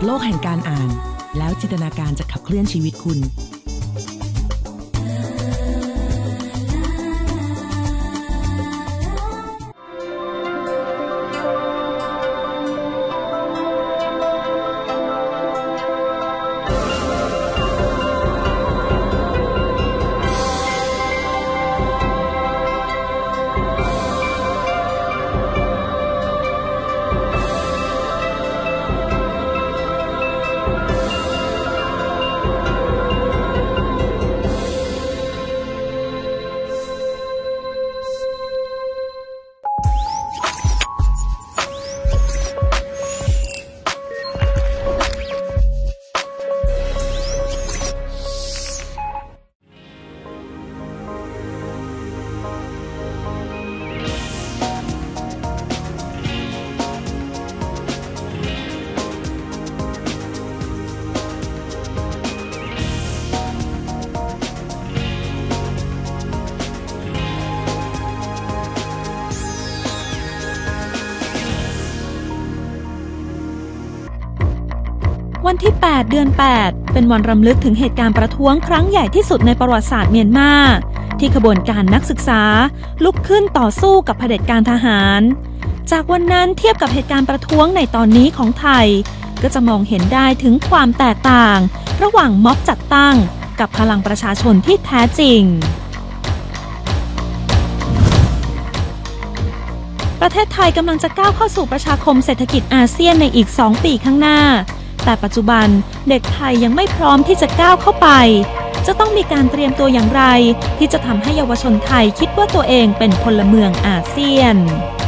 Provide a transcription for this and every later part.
โลกแห่งการอ่านแล้วจินตนาการจะขับเคลื่อนชีวิตคุณวันที่ 8 เดือน 8 เป็นวันรำลึกถึงเหตุการณ์ประท้วงครั้งใหญ่ที่สุดในประวัติศาสตร์เมียนมาที่ขบวนการนักศึกษาลุกขึ้นต่อสู้กับเผด็จการทหารจากวันนั้นเทียบกับเหตุการณ์ประท้วงในตอนนี้ของไทยก็จะมองเห็นได้ถึงความแตกต่างระหว่างม็อบจัดตั้งกับพลังประชาชนที่แท้จริงประเทศไทยกำลังจะก้าวเข้าสู่ประชาคมเศรษฐกิจอาเซียนในอีก 2 ปีข้างหน้าแต่ปัจจุบันเด็กไทยยังไม่พร้อมที่จะก้าวเข้าไปจะต้องมีการเตรียมตัวอย่างไรที่จะทำให้เยาวชนไทยคิดว่าตัวเองเป็นพลเมืองอาเซียน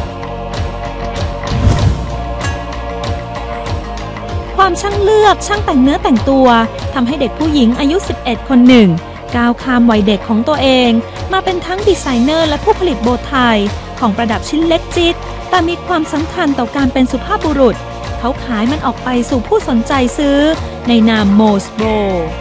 ความช่างเลือกช่างแต่งเนื้อแต่งตัวทำให้เด็กผู้หญิงอายุ 11 คนหนึ่งก้าวข้ามวัยเด็กของตัวเองมาเป็นทั้งดีไซเนอร์และผู้ผลิตโบว์ไทของประดับชิ้นเล็กจิตแต่มีความสำคัญต่อการเป็นสุภาพบุรุษเขาขายมันออกไปสู่ผู้สนใจซื้อในนามโมสโบ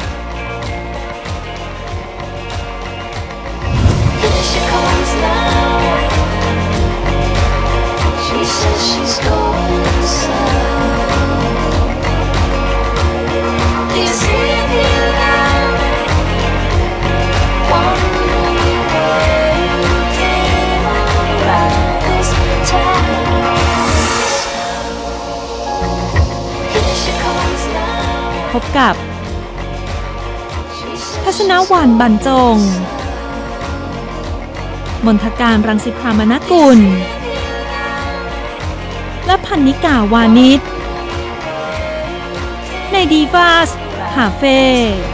พบกับทัศนวรรณบรรจงมนทการรังสิพรามนกุลและพันนิกาวานิชในดีวาสคาเฟ่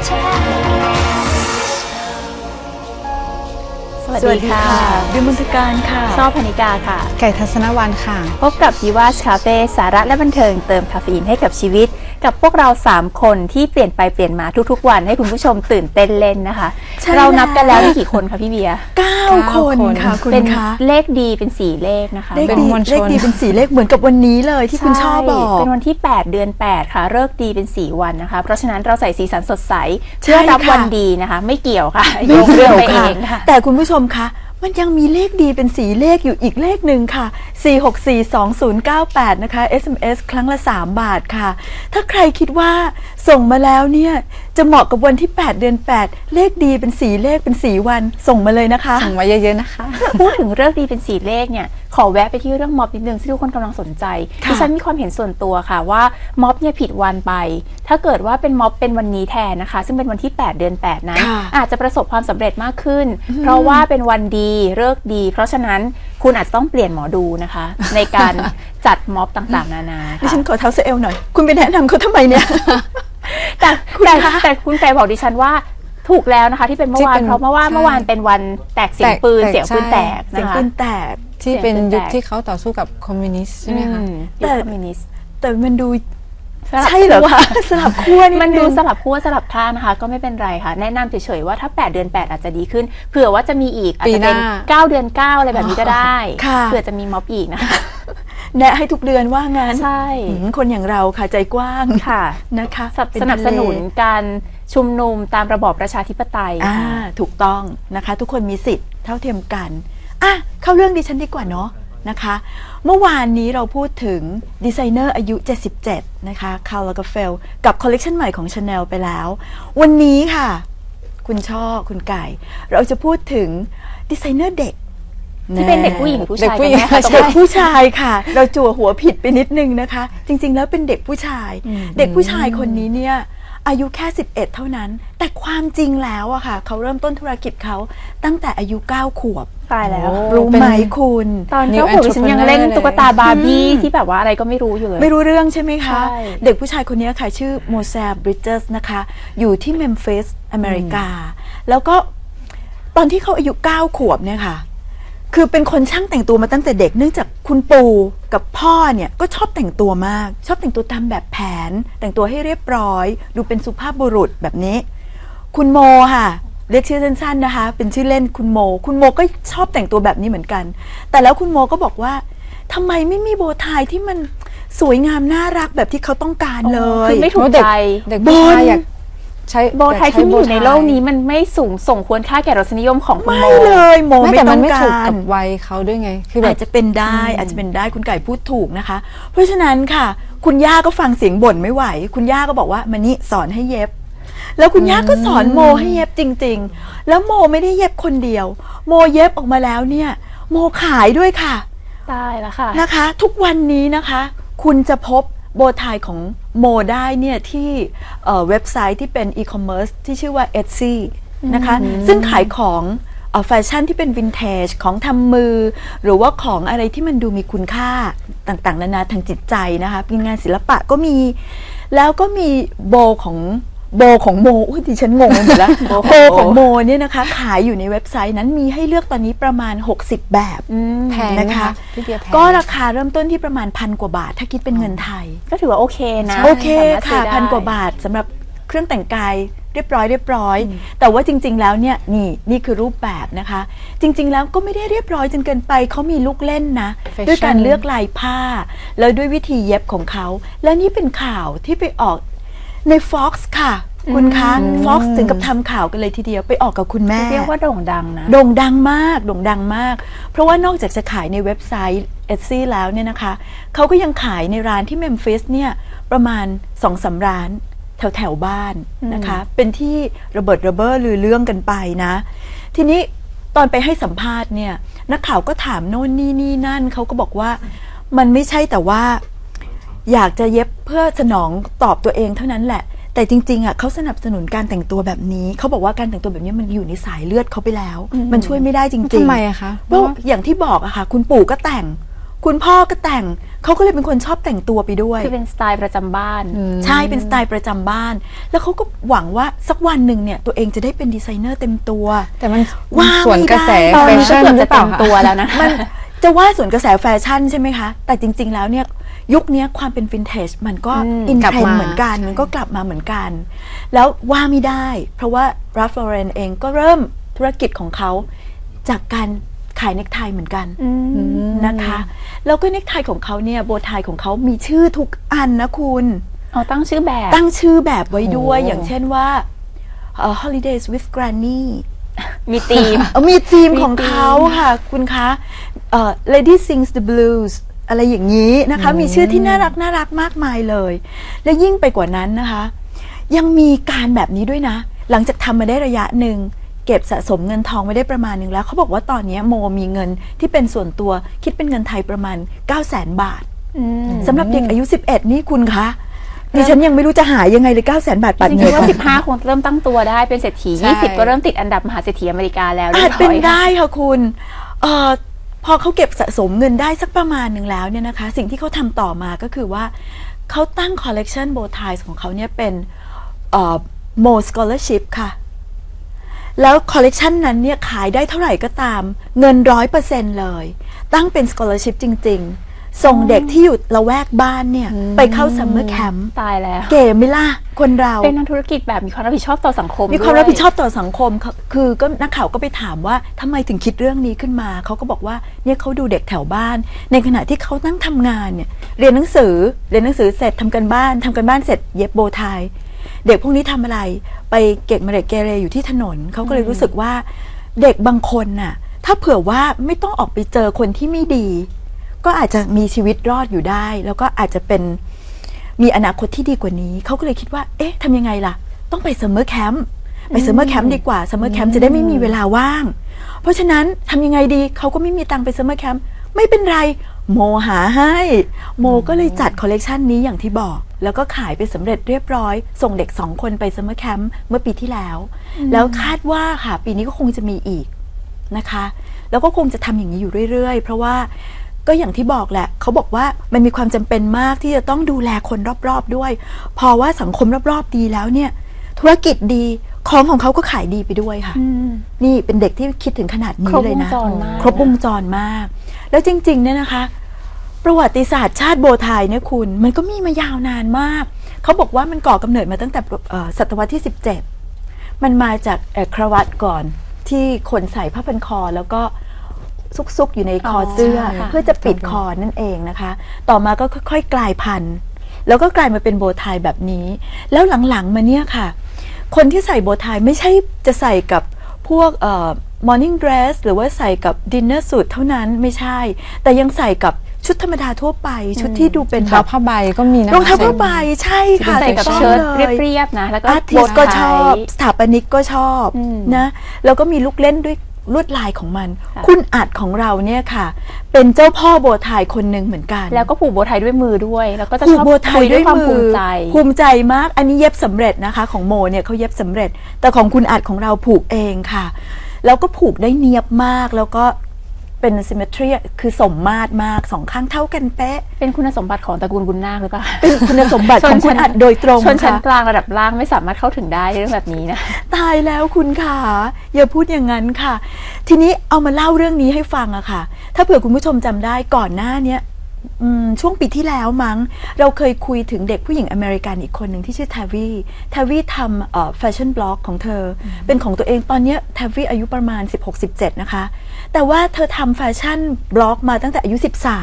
สวัสดีค่ะบิวมนทการค่ะชอบพนิกาค่ะไก่ทัศนวรรณค่ะพบกับดีวาสคาเฟ่สาระและบันเทิงเติมคาเฟอีนให้กับชีวิตกับพวกเรา3คนที่เปลี่ยนไปเปลี่ยนมาทุกๆวันให้คุณผู้ชมตื่นเต้นเล่นนะคะเรานับกันแล้วกี่คนคะพี่เบียร์ 9 คนค่ะคุณคะเลขดีเป็น4เลขนะคะเลขดีเป็น4เลขเหมือนกับวันนี้เลยที่คุณชอบบอกเป็นวันที่8เดือน8ค่ะฤกษ์ดีเป็น4วันนะคะเพราะฉะนั้นเราใส่สีสันสดใสเพื่อรับวันดีนะคะไม่เกี่ยวค่ะโยงเรื่องไปเองค่ะแต่คุณผู้ชมคะมันยังมีเลขดีเป็น4เลขอยู่อีกเลขหนึ่งค่ะ4642098นะคะ SMS ครั้งละ3 บาทค่ะถ้าใครคิดว่าส่งมาแล้วเนี่ยจะเหมาะกับวันที่8เดือน8เลขดีเป็น4เลขเป็น4วันส่งมาเลยนะคะส่งมาเยอะๆนะคะพูดถึงฤกษ์ดีเป็น4เลขเนี่ยขอแวะไปที่เรื่องม็อบนิดนึงที่ทุกคนกำลังสนใจดิฉันมีความเห็นส่วนตัวค่ะว่าม็อบเนี่ยผิดวันไปถ้าเกิดว่าเป็นม็อบเป็นวันนี้แทนนะคะซึ่งเป็นวันที่8เดือน8นั้นอาจจะประสบความสำเร็จมากขึ้นเพราะว่าเป็นวันดีฤกษ์ดีเพราะฉะนั้นคุณอาจจะต้องเปลี่ยนหมอดูนะคะในการจัดม็อบต่างๆนานาดิฉันขอเท้าเซลหน่อยคุณไปแนะนำเขาทำไมเนี่ยแต่คุณไก่บอกดิฉันว่าถูกแล้วนะคะที่เป็นเมื่อวานเพราะเมื่อวานเป็นวันแตกเสียงปืนเสียงปืนแตกนะคะเสียงปืนแตกที่เป็นยุคที่เขาต่อสู้กับคอมมิวนิสต์ใช่ไหมคะแต่มันดูใช่เหรอคะสลับขั้วนี่มันดูสลับขั้วสลับท่านะคะก็ไม่เป็นไรค่ะแนะนำเฉยๆว่าถ้า8เดือน8อาจจะดีขึ้นเผื่อว่าจะมีอีกอาจจะเป็น9เดือน9อะไรแบบนี้ก็ได้เผื่อจะมีม็อบอีกนะคะแนะให้ทุกเดือนว่างั้นใช่คนอย่างเราค่ะใจกว้างค่ะนะคะสนับสนุนการชุมนุมตามระบอบประชาธิปไตยถูกต้องนะคะทุกคนมีสิทธิ์เท่าเทียมกันเข้าเรื่องดิฉันดีกว่าเนาะนะคะ เมื่อวานนี้เราพูดถึงดีไซเนอร์อายุ 77 นะคะคาร์ล ลาเกอร์เฟลกับคอลเลกชันใหม่ของ Chanel ไปแล้ว วันนี้ค่ะ คุณช่อคุณไก่ เราจะพูดถึงดีไซเนอร์เด็กที่เป็นเด็กผู้หญิงหรือผู้ชายกันแน่คะเด็กผู้ชายค่ะ เราจั่วหัวผิดไปนิดนึงนะคะ จริงๆแล้วเป็นเด็กผู้ชาย เด็กผู้ชายคนนี้เนี่ยอายุแค่11เท่านั้นแต่ความจริงแล้วอะค่ะเขาเริ่มต้นธุรกิจเขาตั้งแต่อายุ9ขวบตายแล้วรู้ไหมคุณตอนเจ้าผมฉันยังเล่นตุ๊กตาบาร์บี้ที่แบบว่าอะไรก็ไม่รู้อยู่เลยไม่รู้เรื่องใช่ไหมคะใช่เด็กผู้ชายคนนี้ค่ะชื่อโมเซบริดเจสนะคะอยู่ที่เมมฟิสอเมริกาแล้วก็ตอนที่เขาอายุ9ขวบเนี่ยค่ะคือเป็นคนช่างแต่งตัวมาตั้งแต่เด็กเนื่องจากคุณปู่กับพ่อเนี่ยก็ชอบแต่งตัวมากชอบแต่งตัวตามแบบแผนแต่งตัวให้เรียบร้อยดูเป็นสุภาพบุรุษแบบนี้คุณโมค่ะเรียกชื่อสั้นๆนะคะเป็นชื่อเล่นคุณโมก็ชอบแต่งตัวแบบนี้เหมือนกันแต่แล้วคุณโมก็บอกว่าทำไมไม่มีโบว์ไทที่มันสวยงามน่ารักแบบที่เขาต้องการเลยคือไม่ถูกใจเด็กผู้ชายอยากใช้โบไทที่มีอยู่ในโลกนี้มันไม่ส่งควรค่าแก่รสนิยมของคุณโมไม่เลยโมไม่ไม่แต่ต้มัอน งไม่กาถูกรกับวัยเขาด้วยไงคือแบบอาจจะเป็นได้คุณไก่พูดถูกนะคะ เพราะฉะนั้นค่ะคุณย่าก็ฟังเสียงบ่นไม่ไหวคุณย่าก็บอกว่ามานี่สอนให้เย็บแล้วคุณย่าก็สอนโมให้เย็บจริงๆแล้วโมไม่ได้เย็บคนเดียวโมเย็บออกมาแล้วเนี่ยโมขายด้วยค่ะตายแล้วค่ะนะคะทุกวันนี้นะคะคุณจะพบโบว์ไทของโมได้เนี่ยที่เว็บไซต์ที่เป็นอีคอมเมิร์ซที่ชื่อว่า Etsy นะคะซึ่งขายของแฟชั่นที่เป็นวินเทจของทำมือหรือว่าของอะไรที่มันดูมีคุณค่าต่างๆนานาทางจิตใจนะคะเป็นงานศิลปะก็มีแล้วก็มีโบของโมอุ้ยดิฉันงงไปหมดแล้ว โบของโมเนี่ยนะคะขายอยู่ในเว็บไซต์นั้นมีให้เลือกตอนนี้ประมาณ60แบบแพงนะคะก็ราคาเริ่มต้นที่ประมาณ1,000 กว่าบาทถ้าคิดเป็นเงินไทยก็ถือว่าโอเคนะโอเคค่ะ1,000 กว่าบาทสำหรับเครื่องแต่งกายเรียบร้อยแต่ว่าจริงๆแล้วเนี่ยนี่คือรูปแบบนะคะจริงๆแล้วก็ไม่ได้เรียบร้อยจนเกินไปเขามีลูกเล่นนะด้วยการเลือกลายผ้าแล้วด้วยวิธีเย็บของเขาและนี่เป็นข่าวที่ไปออกใน Fox ค่ะคุณคะ Fox ถึงกับทำข่าวกันเลยทีเดียวไปออกกับคุณแม่เรียกว่าโด่งดังนะโด่งดังมากเพราะว่านอกจากจะขายในเว็บไซต์ Etsy แล้วเนี่ยนะคะเขาก็ยังขายในร้านที่เมมฟิสเนี่ยประมาณ 2-3 ร้านแถวบ้านนะคะเป็นที่ระเบิดระเบ้อลือเรื่องกันไปนะทีนี้ตอนไปให้สัมภาษณ์เนี่ยนักข่าวก็ถามโน่นนี่นั่นเขาก็บอกว่ามันไม่ใช่แต่ว่าอยากจะเย็บเพื่อสนองตอบตัวเองเท่านั้นแหละแต่จริงๆอ่ะเขาสนับสนุนการแต่งตัวแบบนี้เขาบอกว่าการแต่งตัวแบบนี้มันอยู่ในสายเลือดเขาไปแล้วมันช่วยไม่ได้จริงๆทำไมอะคะเพราะอย่างที่บอกอะค่ะคุณปู่ก็แต่งคุณพ่อก็แต่งเขาก็เลยเป็นคนชอบแต่งตัวไปด้วยคือเป็นสไตล์ประจำบ้านใช่เป็นสไตล์ประจำบ้านแล้วเขาก็หวังว่าสักวันหนึ่งเนี่ยตัวเองจะได้เป็นดีไซเนอร์เต็มตัวแต่มันว่าส่วนกระแสตอนแฟนี้ก็ชั่นเกือบหรืจะอเปเต็ล่ามตัวแล้วนะมันจะว่าส่วนกระแสแฟชั่นใช่ไหมคะแต่จริงๆแล้วเนี่ยยุคนี้ความเป็นวินเทจมันก็อินเทรนด์เหมือนกันมันก็กลับมาเหมือนกันแล้วว่าไม่ได้เพราะว่าราฟลอเรนเองก็เริ่มธุรกิจของเขาจากการขายเนคไทเหมือนกันนะคะแล้วก็เนคไทของเขาเนี่ยโบว์ไทของเขามีชื่อทุกอันนะคุณตั้งชื่อแบบไว้ด้วยอย่างเช่นว่า Holidays with Granny มีธีมของเขาค่ะคุณคะLady Sings the Blues อะไรอย่างนี้นะคะมีชื่อที่น่ารักมากมายเลยและยิ่งไปกว่านั้นนะคะยังมีการแบบนี้ด้วยนะหลังจากทำมาได้ระยะหนึ่งเก็บสะสมเงินทองไม่ได้ประมาณหนึ่งแล้วเขาบอกว่าตอนนี้โมมีเงินที่เป็นส่วนตัวคิดเป็นเงินไทยประมาณ 900,000 บาทสำหรับเด็กอายุ11นี่คุณคะดิฉันยังไม่รู้จะหายังไงเลย 900,000 บาทปัดเงินว่า15คงเริ่มตั้งตัวได้เป็นเศรษฐี20ก็เริ่มติดอันดับมหาเศรษฐีอเมริกาแล้วอาจเป็นได้ค่ะคุณพอเขาเก็บสะสมเงินได้สักประมาณหนึ่งแล้วเนี่ยนะคะสิ่งที่เขาทำต่อมาก็คือว่าเขาตั้งคอลเลกชันโบว์ไทส์ของเขาเนี่ยเป็นโมสกอลเลอร์ชิพค่ะแล้วคอลเลกชันนั้นเนี่ยขายได้เท่าไหร่ก็ตามเงิน 100% เลยตั้งเป็นสกอลเลอร์ชิพจริงๆส่งเด็กที่อยู่ละแวกบ้านเนี่ยไปเข้าซัมเมอร์แคมป์ตายแล้วเก๋ไหมล่ะคนเราเป็นนักธุรกิจแบบมีความรับผิดชอบต่อสังคมมีความรับผิดชอบต่อสังคมคือก็นักข่าวก็ไปถามว่าทำไมถึงคิดเรื่องนี้ขึ้นมาเขาก็บอกว่าเนี่ยเขาดูเด็กแถวบ้านในขณะที่เขานั่งทำงานเนี่ยเรียนหนังสือเสร็จทำกันบ้านเสร็จเย็บโบว์ไทเด็กพวกนี้ทำอะไรไปเก็บเมล็ดเกเรอยู่ที่ถนนเขาก็เลยรู้สึกว่าเด็กบางคนน่ะถ้าเผื่อว่าไม่ต้องออกไปเจอคนที่ไม่ดีก็อาจจะมีชีวิตรอดอยู่ได้แล้วก็อาจจะเป็นมีอนาคตที่ดีกว่านี้เขาก็เลยคิดว่าเอ๊ะทำยังไงล่ะต้องไปซัมเมอร์แคมป์ไปซัมเมอร์แคมป์ดีกว่าซัมเมอร์แคมป์จะได้ไม่มีเวลาว่างเพราะฉะนั้นทำยังไงดีเขาก็ไม่มีตังค์ไปซัมเมอร์แคมป์ไม่เป็นไรโมหาให้โมก็เลยจัดคอลเลกชันนี้อย่างที่บอกแล้วก็ขายไปสำเร็จเรียบร้อยส่งเด็ก2 คนไปซัมเมอร์แคมป์เมื่อปีที่แล้วแล้วคาดว่าค่ะปีนี้ก็คงจะมีอีกนะคะแล้วก็คงจะทำอย่างนี้อยู่เรื่อยๆเพราะว่าก็อย่างที่บอกแหละเขาบอกว่ามันมีความจำเป็นมากที่จะต้องดูแลคนรอบๆด้วยพอว่าสังคมรอบๆดีแล้วเนี่ยธุรกิจดีของเขาก็ขายดีไปด้วยค่ะนี่เป็นเด็กที่คิดถึงขนาดนี้เลยนะครบวงจรมากแล้วจริงๆเนี่ยนะคะประวัติศาสตร์ชาติโบไทยเนี่ยคุณมันก็มีมายาวนานมากเขาบอกว่ามันก่อกำเนิดมาตั้งแต่ศตวรรษที่17มันมาจากคราวัตก่อนที่คนใส่ผ้าพันคอแล้วก็ซุกๆอยู่ในคอเสื้อเพื่อจะปิดคอนั่นเองนะคะต่อมาก็ค่อยๆกลายพันธุ์แล้วก็กลายมาเป็นโบไทแบบนี้แล้วหลังๆมาเนี่ยค่ะคนที่ใส่โบไทไม่ใช่จะใส่กับพวกmorning dress หรือว่าใส่กับ dinner suit เท่านั้นไม่ใช่แต่ยังใส่กับชุดธรรมดาทั่วไปชุดที่ดูเป็นแบบผ้าใบก็มีนะรองเท้าผ้าใบใช่ค่ะใส่กับเชิ้ตเรียบๆนะแล้วก็อาร์ติสก็ชอบสถาปนิกก็ชอบนะแล้วก็มีลูกเล่นด้วยลวดลายของมันคุณอัดของเราเนี่ยค่ะเป็นเจ้าพ่อโบไทคนหนึ่งเหมือนกันแล้วก็ผูกโบไทด้วยมือด้วยแล้วก็จะชอบโบไทด้วยความภูมิใจมากอันนี้เย็บสำเร็จนะคะของโมเนี่ยเขาเย็บสำเร็จแต่ของคุณอัดของเราผูกเองค่ะแล้วก็ผูกได้เนียบมากแล้วก็เป็น symmetry คือสมมาตรมาก2 ข้างเท่ากันเป๊ะเป็นคุณสมบัติของตระกูลบุญนาคหรือเปล่าเป็นคุณสมบัติของคุณอัดโดยตรงชนชั้นกลางระดับล่างไม่สามารถเข้าถึงได้เรื่องแบบนี้นะตายแล้วคุณค่ะอย่าพูดอย่างนั้นค่ะทีนี้เอามาเล่าเรื่องนี้ให้ฟังอะค่ะถ้าเผื่อคุณผู้ชมจำได้ก่อนหน้านี้ช่วงปีที่แล้วมั้งเราเคยคุยถึงเด็กผู้หญิงอเมริกันอีกคนหนึ่งที่ชื่อทาวีทำแฟชั่นบล็อกของเธอเป็นของตัวเองตอนนี้ทาวีอายุประมาณ 16-17 นะคะแต่ว่าเธอทำแฟชั่นบล็อกมาตั้งแต่อายุ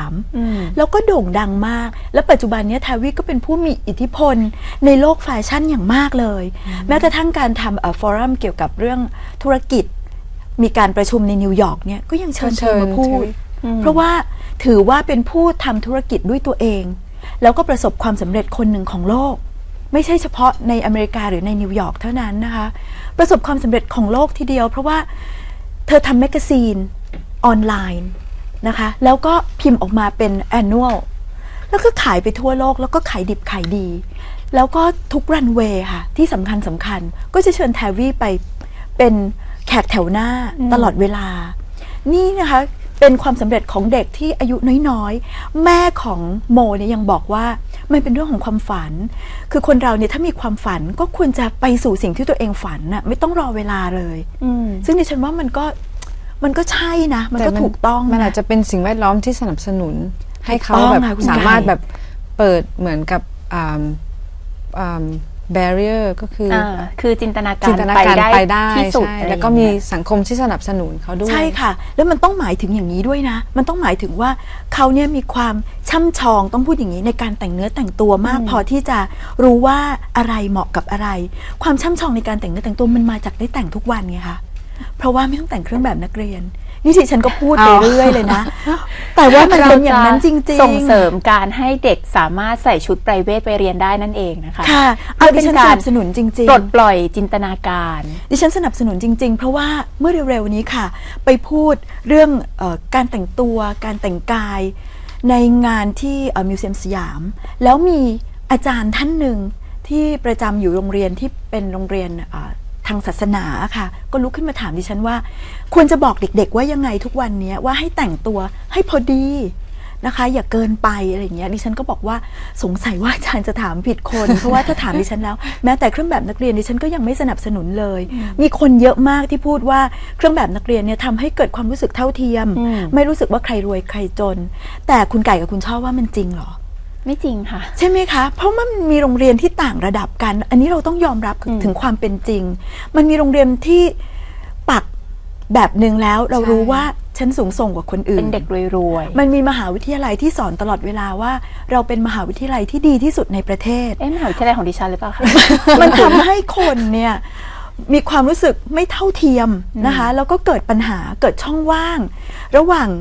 13แล้วก็โด่งดังมากและปัจจุบันนี้ทาวีก็เป็นผู้มีอิทธิพลในโลกแฟชั่นอย่างมากเลยแม้กระทั่งการทำฟอรัมเกี่ยวกับเรื่องธุรกิจมีการประชุมในนิวยอร์กเนี่ยก็ยังเชิญเธอมาพูดเพราะว่าถือว่าเป็นผู้ทำธุรกิจด้วยตัวเองแล้วก็ประสบความสำเร็จคนหนึ่งของโลกไม่ใช่เฉพาะในอเมริกาหรือในนิวยอร์กเท่านั้นนะคะประสบความสำเร็จของโลกทีเดียวเพราะว่าเธอทำแมกกาซีนออนไลน์นะคะแล้วก็พิมพ์ออกมาเป็น annual แล้วก็ขายไปทั่วโลกแล้วก็ขายดิบขายดีแล้วก็ทุกรันเวย์ค่ะที่สำคัญก็จะเชิญแทวีไปเป็นแขกแถวหน้าตลอดเวลานี่นะคะเป็นความสำเร็จของเด็กที่อายุน้อยๆแม่ของโมเนี่ยยังบอกว่ามันเป็นเรื่องของความฝันคือคนเราเนี่ยถ้ามีความฝันก็ควรจะไปสู่สิ่งที่ตัวเองฝันน่ะไม่ต้องรอเวลาเลยซึ่งดิฉันว่ามันก็ใช่นะมันก็ถูกต้องมันอาจจะเป็นสิ่งแวดล้อมที่สนับสนุนให้เขาแบบสามารถแบบเปิดเหมือนกับbarrier ก็คือจินตนาการไปได้ที่สุดแล้วก็มีสังคมที่สนับสนุนเขาด้วยใช่ค่ะแล้วมันต้องหมายถึงอย่างนี้ด้วยนะมันต้องหมายถึงว่าเขาเนี่ยมีความช่ำชองต้องพูดอย่างนี้ในการแต่งเนื้อแต่งตัวมากพอที่จะรู้ว่าอะไรเหมาะกับอะไรความช่ำชองในการแต่งเนื้อแต่งตัวมันมาจากได้แต่งทุกวันไงคะเพราะว่าไม่ต้องแต่งเครื่องแบบนักเรียนนี่ที่ฉันก็พูดไปเรื่อยเลยนะแต่ว่ามันเป็นอย่างนั้นจริงๆส่งเสริมการให้เด็กสามารถใส่ชุดไพรเวทไปเรียนได้นั่นเองนะคะค่ะเอาดิฉันสนับสนุนจริงๆปลดปล่อยจินตนาการดิฉันสนับสนุนจริงๆเพราะว่าเมื่อเร็วๆนี้ค่ะไปพูดเรื่องการแต่งตัวการแต่งกายในงานที่มิวเซียมสยามแล้วมีอาจารย์ท่านหนึ่งที่ประจำอยู่โรงเรียนที่เป็นโรงเรียนทางศาสนาค่ะก็ลุกขึ้นมาถามดิฉันว่าควรจะบอกเด็กๆว่ายังไงทุกวันนี้ว่าให้แต่งตัวให้พอดีนะคะอย่าเกินไปอะไรอย่างเงี้ยดิฉันก็บอกว่าสงสัยว่าอาจารย์จะถามผิดคน เพราะว่าถ้าถามดิฉันแล้วแม้แต่เครื่องแบบนักเรียนดิฉันก็ยังไม่สนับสนุนเลยมีคนเยอะมากที่พูดว่าเครื่องแบบนักเรียนเนี่ยทำให้เกิดความรู้สึกเท่าเทียมไม่รู้สึกว่าใครรวยใครจนแต่คุณไก่กับคุณชอบว่ามันจริงเหรอไม่จริงค่ะใช่ไหมคะเพราะมันมีโรงเรียนที่ต่างระดับกันอันนี้เราต้องยอมรับถึงความเป็นจริงมันมีโรงเรียนที่ปักแบบหนึ่งแล้วเรารู้ว่าฉันสูงส่งกว่าคนอื่นเป็นเด็กรวยๆมันมีมหาวิทยาลัยที่สอนตลอดเวลาว่าเราเป็นมหาวิทยาลัยที่ดีที่สุดในประเทศมหาวิทยาลัยของดิฉันหรือเปล่าคะมันทำให้คนเนี่ยมีความรู้สึกไม่เท่าเทียมนะคะแล้วก็เกิดปัญหาเกิดช่องว่างระหว่าง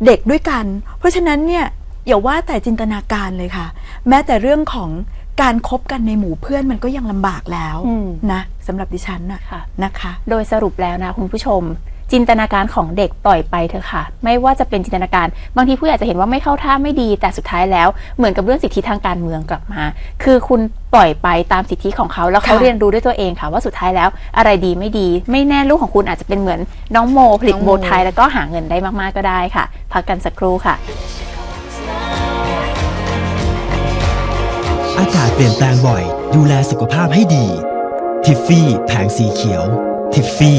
เด็กด้วยกันเพราะฉะนั้นเนี่ยอย่าว่าแต่จินตนาการเลยค่ะแม้แต่เรื่องของการคบกันในหมู่เพื่อนมันก็ยังลำบากแล้วนะสำหรับดิฉันนะคะโดยสรุปแล้วนะคุณผู้ชมจินตนาการของเด็กปล่อยไปเถอะค่ะไม่ว่าจะเป็นจินตนาการบางทีผู้ใหญ่จะเห็นว่าไม่เข้าท่าไม่ดีแต่สุดท้ายแล้วเหมือนกับเรื่องสิทธิทางการเมืองกลับมาคือคุณปล่อยไปตามสิทธิของเขาแล้วเขาเรียนรู้ด้วยตัวเองค่ะว่าสุดท้ายแล้วอะไรดีไม่ดีไม่แน่ลูกของคุณอาจจะเป็นเหมือนน้องโมผลิตโบไทยแล้วก็หาเงินได้มากๆก็ได้ค่ะพักกันสักครู่ค่ะอากาศเปลี่ยนแปลงบ่อยดูแลสุขภาพให้ดีทิฟฟี่แผงสีเขียวทิฟฟี่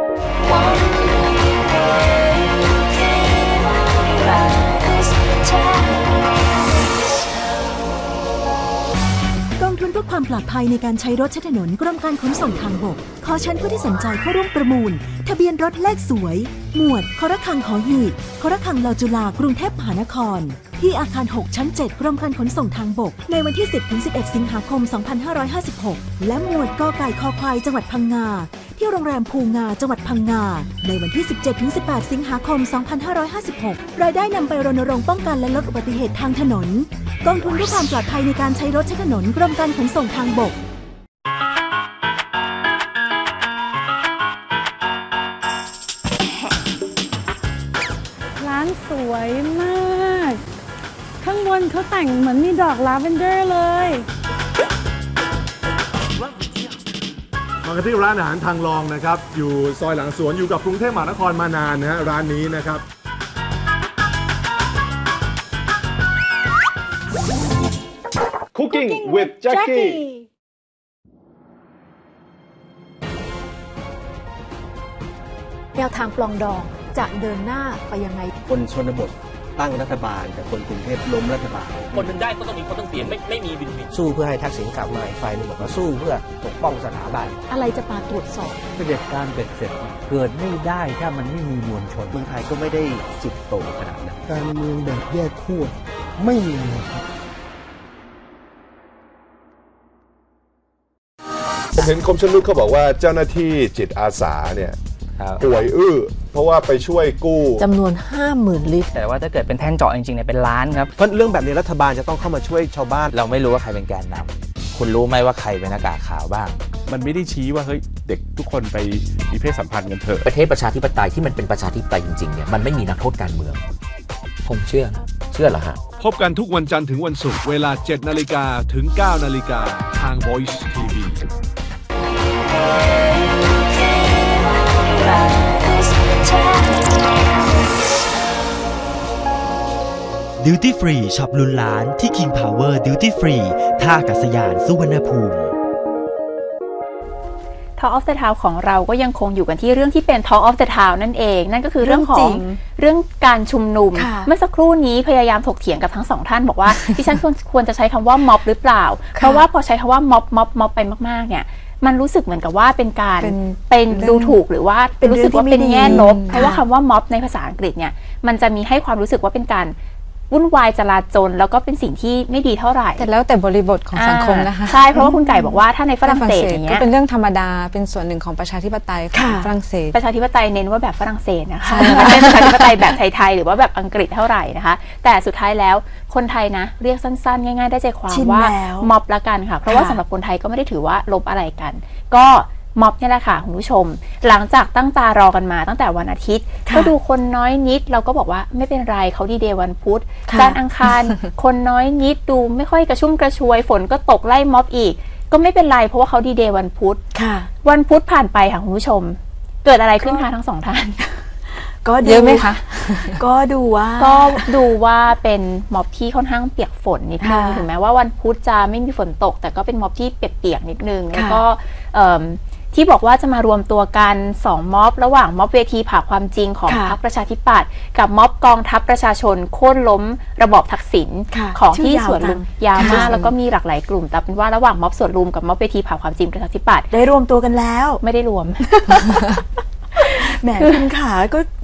กองทุนเพื่อความปลอดภัยในการใช้รถใช้ถนนกรมการขนส่งทางบกขอเชิญผู้ที่สนใจเข้าร่วมประมูลทะเบียนรถเลขสวยหมวดครคังหอหีบครคังลอจุฬากรุงเทพมหานครที่อาคาร 6 ชั้น 7 กรมการขนส่งทางบกในวันที่ 10-11 สิงหาคม 2556 และหมวดกไก่คอควายจังหวัดพังงาที่โรงแรมภูงาจังหวัดพังงาในวันที่ 17-18 สิงหาคม 2556 รายได้นำไปรณรงค์ป้องกันและลดอุบัติเหตุทางถนนกองทุนเพื่อความปลอดภัยในการใช้รถใช้ถนนกรมการขนส่งทางบกร้านสวยมากข้างบนเขาแต่งเหมือนมีดอกลาเวนเดอร์เลยมากันที่ร้านอาหารทางรองนะครับอยู่ซอยหลังสวนอยู่กับกรุงเทพมหานครมานานนะฮะร้านนี้นะครับ Cooking with Jackie แนวทางปลองดองจะเดินหน้าไปยังไงคนชนบทตั้งรัฐบาลแต่คนกรุงเทพล้มรัฐบาลคนหนึ่งได้ก็ต้องมีคนต้องเปลี่ยนไม่มีวินวินสู้เพื่อให้ทักษิณกลับมาอีกฝ่ายหนึ่งบอกว่าสู้เพื่อปกป้องสถาบันอะไรจะมาตรวจสอบเผด็จการเบ็ดเสร็จเกิดไม่ได้ถ้ามันไม่มีมวลชนเมืองไทยก็ไม่ได้สุดโต่งขนาดนั้นการเมืองแบบแยกขั้วไม่มีครับผมเห็นคมชนุชเขาบอกว่าเจ้าหน้าที่จิตอาสาเนี่ยป่วยเพราะว่าไปช่วยกู้จำนวน 50,000 ลิตรแต่ว่าถ้าเกิดเป็นแท่งเจาะจริงๆเนี่ยเป็นล้านครับเพราะเรื่องแบบนี้รัฐบาลจะต้องเข้ามาช่วยชาวบ้านเราไม่รู้ว่าใครเป็นแกนนำคุณรู้ไหมว่าใครเป็นหน้ากากขาวบ้างมันไม่ได้ชี้ว่าเฮ้ยเด็กทุกคนไปมีเพศสัมพันธ์กันเถอะประเทศประชาธิปไตยที่มันเป็นประชาธิปไตยจริงๆเนี่ยมันไม่มีนักโทษการเมืองผมเชื่อเหรอฮะพบกันทุกวันจันทร์ถึงวันศุกร์เวลา 7:00 นถึง 9:00 นทาง Voice TV Duty Free ช็อปลุ้นล้านที่ King Power Duty Free ท่าอากาศยานสุวรรณภูมิ Talk of the Town ของเราก็ยังคงอยู่กันที่เรื่องที่เป็น Talk of the Town นั่นเองนั่นก็คือเรื่องของเรื่องการชุมนุมเมื่อสักครู่นี้พยายามถกเถียงกับทั้งสองท่านบอกว่าที่ฉันควรจะใช้คำว่าม็อบหรือเปล่าเพราะว่าพอใช้คำว่าม็อบไปมากๆเนี่ยมันรู้สึกเหมือนกับว่าเป็นการเป็นดูถูกหรือว่ารู้สึกว่าเป็นแง่ลบเพราะว่าคำว่าม็อบในภาษาอังกฤษเนี่ยมันจะมีให้ความรู้สึกว่าเป็นการวุ่นวายจลาจลแล้วก็เป็นสิ่งที่ไม่ดีเท่าไหร่แต่แล้วแต่บริบทของสังคมนะคะใช่เพราะว่าคุณไก่บอกว่าถ้าในฝรั่งเศสอย่างเงี้ยก็เป็นเรื่องธรรมดาเป็นส่วนหนึ่งของประชาธิปไตยของฝรั่งเศสประชาธิปไตยเน้นว่าแบบฝรั่งเศสนะคะไม่ใช่ประชาธิปไตยแบบไทยๆหรือว่าแบบอังกฤษเท่าไหร่นะคะแต่สุดท้ายแล้วคนไทยนะเรียกสั้นๆง่ายๆได้ใจความว่าม็อบละกันค่ะเพราะว่าสำหรับคนไทยก็ไม่ได้ถือว่าลบอะไรกันก็ม็อบนี่แหละค่ะคุณผู้ชมหลังจากตั้งตารอกันมาตั้งแต่วันอาทิตย์ก็ดูคนน้อยนิดเราก็บอกว่าไม่เป็นไรเขาดีเดย์วันพุธจันทร์อังคารคนน้อยนิดดูไม่ค่อยกระชุ่มกระชวยฝนก็ตกไล่ม็อบอีกก็ไม่เป็นไรเพราะว่าเขาดีเดย์วันพุธวันพุธผ่านไปค่ะคุณผู้ชมเกิดอะไรขึ้นคะทั้งสองท่านก็เยอะไหมคะก็ดูว่าเป็นม็อบที่ค่อนข้างเปียกฝนนิดนึงถึงแม้ว่าวันพุธจะไม่มีฝนตกแต่ก็เป็นม็อบที่เปียกๆนิดนึงแล้วก็ที่บอกว่าจะมารวมตัวกัน2ม็อบระหว่างม็อบเวทีผ่าความจริงของพรรคประชาธิปัตย์กับม็อบกองทัพประชาชนโค่นล้มระบอบทักษิณของที่สวนลุมยาวมากแล้วก็มีหลากหลายกลุ่มแต่เป็นว่าระหว่างม็อบสวนลุมกับม็อบเวทีผ่าความจริงประชาธิปัตย์ได้รวมตัวกันแล้วไม่ได้รวมแหมคุณขาก็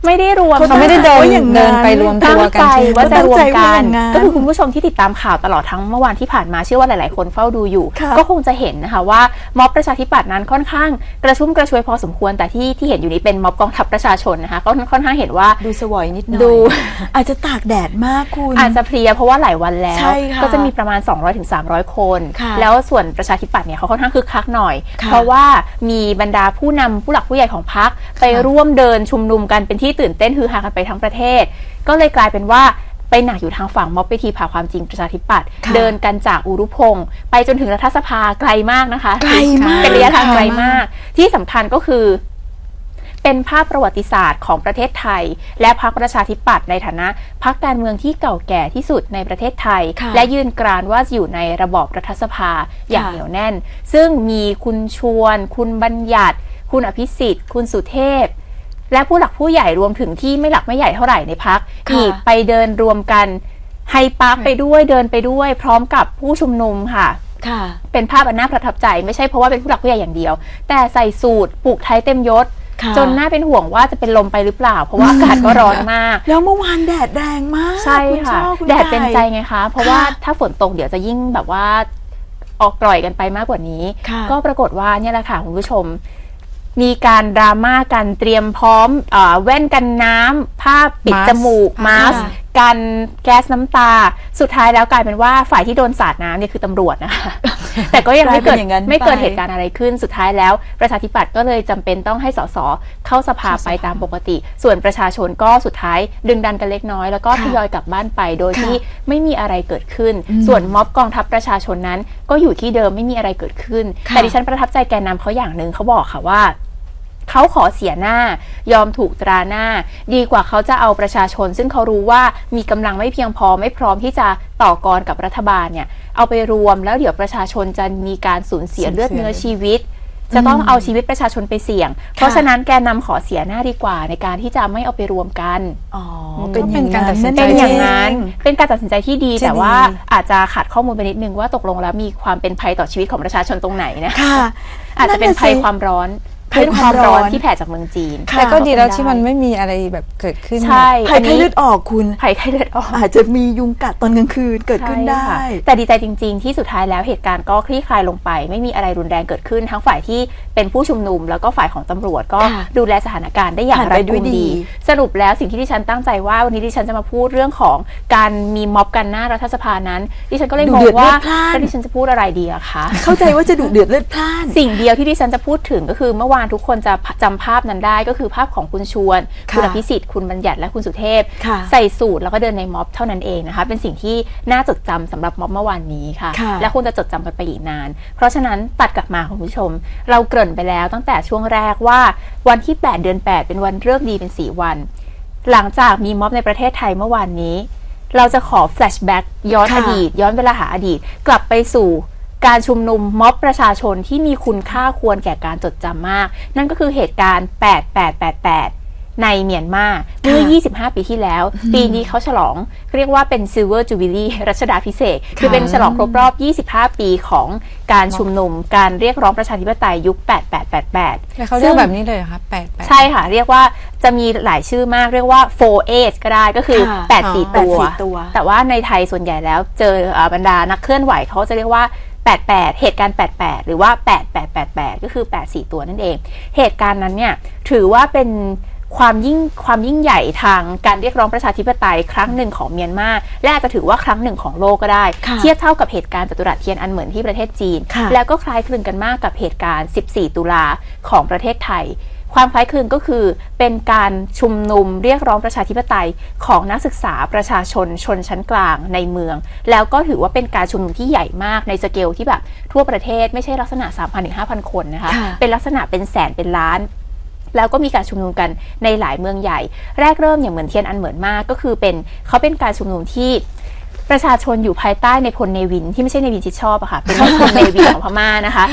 ไม่ได้รวมเขาไม่ได้เดินไปรวมตัวกันตั้งใจว่าจะรวมกันก็คือคุณผู้ชมที่ติดตามข่าวตลอดทั้งเมื่อวานที่ผ่านมาเชื่อว่าหลายๆคนเฝ้าดูอยู่ก็คงจะเห็นนะคะว่าม็อบประชาธิปัตย์นั้นค่อนข้างกระชุ่มกระชวยพอสมควรแต่ที่เห็นอยู่นี้เป็นม็อบกองทัพประชาชนนะคะก็ค่อนข้างเห็นว่าดูสวยนิดหน่อยดูอาจจะตากแดดมากคุณอาจจะเพลียเพราะว่าหลายวันแล้วก็จะมีประมาณ 200-300 คนแล้วส่วนประชาธิปัตย์เนี่ยเขาค่อนข้างคึกคักหน่อยเพราะว่ามีบรรดาผู้นำผู้หลักผู้ใหญ่ของพรรคไปร่วมเดินชุมนุมกันเป็นที่ตื่นเต้นฮือฮากันไปทั้งประเทศก็เลยกลายเป็นว่าไปหนักอยู่ทางฝั่งม็อบเวทีผ่าความจริงประชาธิปัตย์เดินกันจากอุรุพงศ์ไปจนถึงรัฐสภาไกลมากนะคะไกลมากเป็นระยะทางไกลมากที่สำคัญก็คือเป็นภาพประวัติศาสตร์ของประเทศไทยและพรรคประชาธิปัตย์ในฐานะพรรคการเมืองที่เก่าแก่ที่สุดในประเทศไทยและยืนกรานว่าอยู่ในระบอบรัฐสภาอย่างเหนียวแน่นซึ่งมีคุณชวนคุณบัญญัติคุณอภิสิทธิ์คุณสุเทพและผู้หลักผู้ใหญ่รวมถึงที่ไม่หลักไม่ใหญ่เท่าไหร่ในพรรคอีกไปเดินรวมกันไฮปาร์คไปด้วยเดินไปด้วยพร้อมกับผู้ชุมนุมค่ะเป็นภาพอันน่าประทับใจไม่ใช่เพราะว่าเป็นผู้หลักผู้ใหญ่อย่างเดียวแต่ใส่สูทผูกไทเต็มยศจนน่าเป็นห่วงว่าจะเป็นลมไปหรือเปล่าเพราะว่าอากาศก็ร้อนมากแล้วเมื่อวานแดดแรงมากใช่ค่ะแดดเป็นใจไงคะเพราะว่าถ้าฝนตกเดี๋ยวจะยิ่งแบบว่าออกกร่อยกันไปมากกว่านี้ก็ปรากฏว่าเนี่ยแหละค่ะคุณผู้ชมมีการดราม่ากันเตรียมพร้อมแว่นกันน้ำผ้าปิดจมูกมาสก์กันแก๊สน้ำตาสุดท้ายแล้วกลายเป็นว่าฝ่ายที่โดนสาดน้ำเนี่ยคือตำรวจนะคะแต่ก็ยังไม่เกิดเหตุการณ์อะไรขึ้นสุดท้ายแล้วประชาธิปัตย์ก็เลยจำเป็นต้องให้สสเข้าสภาไปตามปกติส่วนประชาชนก็สุดท้ายดึงดันกันเล็กน้อยแล้วก็ทยอยกลับบ้านไปโดยที่ไม่มีอะไรเกิดขึ้นส่วนม็อบกองทัพประชาชนนั้นก็อยู่ที่เดิมไม่มีอะไรเกิดขึ้นแต่ดิฉันประทับใจแกนนำเขาอย่างนึงเขาบอกค่ะว่าเขาขอเสียหน้ายอมถูกตราหน้าดีกว่าเขาจะเอาประชาชนซึ่งเขารู้ว่ามีกำลังไม่เพียงพอไม่พร้อมที่จะต่อกรกับรัฐบาลเนี่ยเอาไปรวมแล้วเดี๋ยวประชาชนจะมีการสูญเสียเลือดเนื้อชีวิตจะต้องเอาชีวิตประชาชนไปเสี่ยงเพราะฉะนั้นแกนนำขอเสียหน้าดีกว่าในการที่จะไม่เอาไปรวมกันเป็นการตัดสินใจอย่างนั้นเป็นการตัดสินใจที่ดีแต่ว่าอาจจะขาดข้อมูลไปนิดนึงว่าตกลงแล้วมีความเป็นภัยต่อชีวิตของประชาชนตรงไหนนะคะอาจจะเป็นภัยความร้อนความร้อนที่แผ่จากเมืองจีนแต่ก็ดีแล้วที่มันไม่มีอะไรแบบเกิดขึ้นใช่ภัยไข้เลือดออกคุณภัยไข้เลือดออกอาจจะมียุงกัดตอนกลางคืนเกิดขึ้นได้แต่ดีใจจริงๆที่สุดท้ายแล้วเหตุการณ์ก็คลี่คลายลงไปไม่มีอะไรรุนแรงเกิดขึ้นทั้งฝ่ายที่เป็นผู้ชุมนุมแล้วก็ฝ่ายของตำรวจก็ดูแลสถานการณ์ได้อย่างรัดกุมดีสรุปแล้วสิ่งที่ดิฉันตั้งใจว่าวันนี้ดิฉันจะมาพูดเรื่องของการมีม็อบกันหน้ารัฐสภานั้นดิฉันก็เลยงงว่าดิฉันจะพูดอะไรดีอะคะเข้าใจว่าจะดุเดือดเลือดพล่านสิ่งเดียวที่ดิฉันจะพูดถึงก็คือเมื่อวานทุกคนจะจำภาพนั้นได้ก็คือภาพของคุณชวนคุณอภิสิทธิ์คุณบัญญัติและคุณสุเทพใส่สูทแล้วก็เดินในม็อบเท่านั้นเองนะคะเป็นสิ่งที่น่าจดจำสำหรับม็อบเมื่อวานนี้ค่ะและคงจะจดจำกันไปอีกนานเพราะฉะนั้นตัดกลับมาคุณผู้ชมเราเกริ่นไปแล้วตั้งแต่ช่วงแรกว่าวันที่8 เดือน 8เป็นวันฤกษ์ดีเป็น4 วันหลังจากมีม็อบในประเทศไทยเมื่อวานนี้เราจะขอแฟลชแบ็กย้อนอดีตย้อนเวลาหาอดีตกลับไปสู่การชุมนุมม็อบประชาชนที่มีคุณค่าควรแก่การจดจำมากนั่นก็คือเหตุการณ์8888ในเมียนมาเมื่อ25 ปีที่แล้วปีนี้เขาฉลองเรียกว่าเป็น Silver Jubilee รัชดาภิเษกคือเป็นฉลองครบรอบ25 ปีของการชุมนุมการเรียกร้องประชาธิปไตยยุค8888 เขาเรียกแบบนี้เลยเหรอคะ88 ใช่ค่ะเรียกว่าจะมีหลายชื่อมากเรียกว่า 4H ก็ได้ก็คือ84 ตัวแต่ว่าในไทยส่วนใหญ่แล้วเจอบรรดานักเคลื่อนไหวเขาจะเรียกว่า88เหตุการณ์88หรือว่า8888ก็คือ84ตัวนั่นเองเหตุการณ์นั้นเนี่ยถือว่าเป็นความยิ่งใหญ่ทางการเรียกร้องประชาธิปไตยครั้งหนึ่งของเมียนมาและอาจจะถือว่าครั้งหนึ่งของโลกก็ได้เทียบเท่ากับเหตุการณ์จตุรัสเทียนอันเหมือนที่ประเทศจีนแล้วก็คล้ายคลึงกันมากกับเหตุการณ์14 ตุลาของประเทศไทยความคล้ายคลึงก็คือเป็นการชุมนุมเรียกร้องประชาธิปไตยของนักศึกษาประชาชนชนชั้นกลางในเมืองแล้วก็ถือว่าเป็นการชุมนุมที่ใหญ่มากในสเกลที่แบบทั่วประเทศไม่ใช่ลักษณะ 3,000 ถึง 5,000 คนนะคะเป็นลักษณะเป็นแสนเป็นล้านแล้วก็มีการชุมนุมกันในหลายเมืองใหญ่แรกเริ่มอย่างเหมือนเทียนอันเหมือนมากก็คือเขาเป็นการชุมนุมที่ประชาชนอยู่ภายใต้ในพลเนวินที่ไม่ใช่เนวินชิดชอบอะค่ะเป็นพลเนวินของพม่านะคะ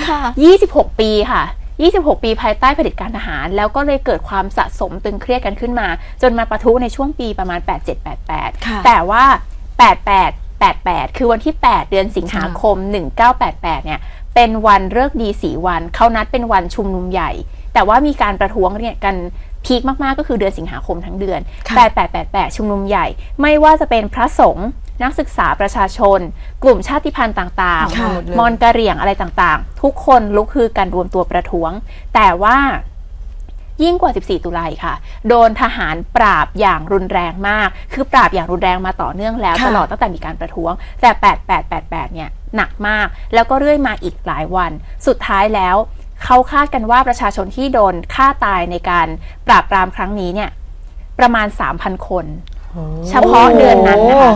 26 ปีค่ะ26 ปีภายใต้เผด็จการทหารแล้วก็เลยเกิดความสะสมตึงเครียดกันขึ้นมาจนมาปะทุในช่วงปีประมาณ8788แต่ว่า88คือวันที่8 เดือนสิงหาคม1988เนี่ยเป็นวันฤกษ์ดี4 วันเขานัดเป็นวันชุมนุมใหญ่แต่ว่ามีการประท้วงเนี่ยกันพีคมากๆก็คือเดือนสิงหาคมทั้งเดือน8888ชุมนุมใหญ่ไม่ว่าจะเป็นพระสงฆ์นักศึกษาประชาชนกลุ่มชาติพันธุ์ต่างๆมอญกะเหรี่ยงอะไรต่างๆทุกคนลุกคือการรวมตัวประท้วงแต่ว่ายิ่งกว่า14ตุลาค่ะโดนทหารปราบอย่างรุนแรงมากคือปราบอย่างรุนแรงมาต่อเนื่องแล้วตลอดตั้งแต่มีการประท้วงแต่8888เนี่ยหนักมากแล้วก็เรื่อยมาอีกหลายวันสุดท้ายแล้วเขาคาดกันว่าประชาชนที่โดนฆ่าตายในการปราบปรามครั้งนี้เนี่ยประมาณ 3,000 คนเฉพาะเดือนนั้นนะคะ